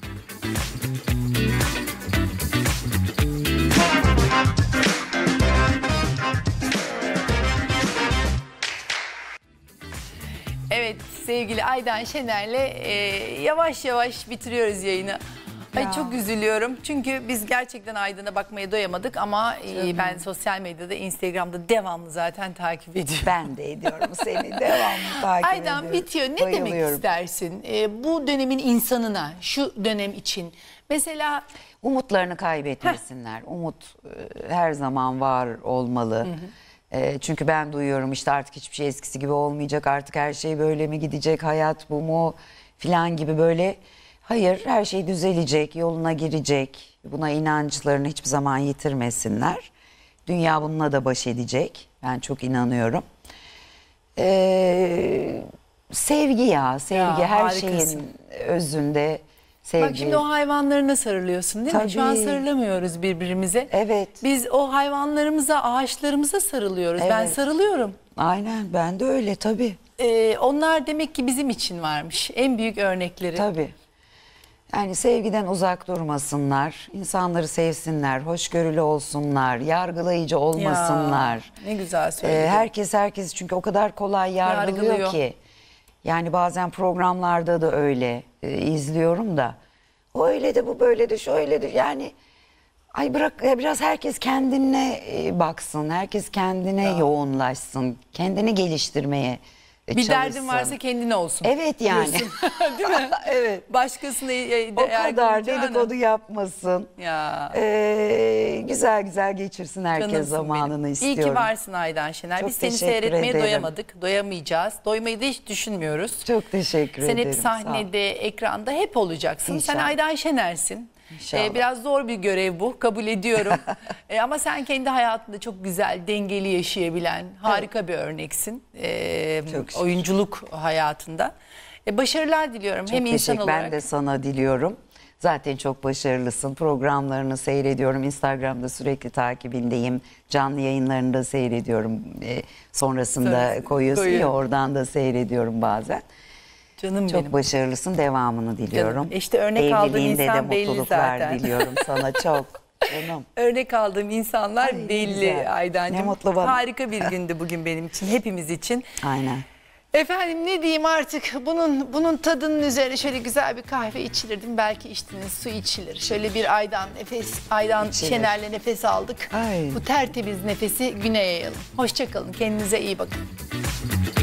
Evet sevgili Aydan Şener'le e, yavaş yavaş bitiriyoruz yayını. Ay Ya. çok üzülüyorum çünkü biz gerçekten Aydan'a bakmaya doyamadık ama e, ben sosyal medyada, Instagram'da devamlı zaten takip ediyorum. Ben de ediyorum seni devamlı takip Aydan ediyorum. bitiyor. Ne demek Bayılıyorum. istersin e, bu dönemin insanına, şu dönem için? Mesela Umutlarını kaybetmesinler. Umut e, her zaman var olmalı. E, çünkü ben duyuyorum işte artık hiçbir şey eskisi gibi olmayacak. Artık her şey böyle mi gidecek? Hayat bu mu? Filan gibi böyle. Hayır, her şey düzelecek, yoluna girecek. Buna inançlarını hiçbir zaman yitirmesinler. Dünya bununla da baş edecek. Ben çok inanıyorum. Ee, sevgi ya, sevgi Ya, her harikasın. şeyin özünde sevgi. Bak şimdi o hayvanlarına sarılıyorsun değil mi? Şu an Tabii. sarılamıyoruz birbirimize. Evet. Biz o hayvanlarımıza, ağaçlarımıza sarılıyoruz. Ben Evet. sarılıyorum. Aynen, ben de öyle tabii. Ee, onlar demek ki bizim için varmış. En büyük örnekleri. Tabii. Yani sevgiden uzak durmasınlar, insanları sevsinler, hoşgörülü olsunlar, yargılayıcı olmasınlar. Ya, ne güzel söyledin. Ee, herkes herkes çünkü o kadar kolay yargılıyor, Yargılıyor. ki. Yani bazen programlarda da öyle e, izliyorum da. O öyle de bu böyle de şöyle de yani ay bırak ya biraz herkes kendine e, baksın, herkes kendine yoğunlaşsın, kendini geliştirmeye e, Bir çalışsın. derdin varsa kendine olsun. Evet yani. Diyorsun. Değil mi? Evet. Başkasını e, O kadar yargılayacağına. dedikodu yapmasın. Ya. Ee, güzel güzel geçirsin herkes Canımsın zamanını benim. istiyorum. İyi ki varsın Aydan Şener. Çok Biz seni teşekkür seyretmeye ederim. doyamadık. Doyamayacağız. Doymayı da hiç düşünmüyoruz. Çok teşekkür Sen ederim. hep sahnede, ekranda hep olacaksın. Sen İnşallah. Aydan Şener'sin. İnşallah. Ee, biraz zor bir görev bu. Kabul ediyorum. Ee, ama sen kendi hayatında çok güzel, dengeli yaşayabilen harika bir örneksin. Ee, Çok şükür. oyunculuk hayatında. Ee, başarılar diliyorum. Çok Hem insan teşekkür. olarak. Ben de sana diliyorum. Zaten çok başarılısın. Programlarını seyrediyorum. Instagram'da sürekli takibindeyim. Canlı yayınlarını da seyrediyorum. Ee, sonrasında Sonrasında koyuyorsun ya, koyuyorum. oradan da seyrediyorum bazen. Canım Çok benim. başarılısın. Devamını diliyorum. Canım. İşte örnek aldığın Evliliğinde insan de belli mutluluklar zaten. diliyorum sana çok. Canım. Örnek aldığım insanlar Ay, ne belli güzel. Aydancığım. Ne mutlu bana. Harika bir gündü bugün benim için, hepimiz için. Aynen. Efendim ne diyeyim artık bunun bunun tadının üzerine şöyle güzel bir kahve içilir değil mi? Belki içtiniz, su içilir. Şöyle bir Aydan nefes, Aydan İçilir. Şener'le nefes aldık. Ay. Bu tertemiz nefesi güne yayalım. Hoşça kalın, kendinize iyi bakın.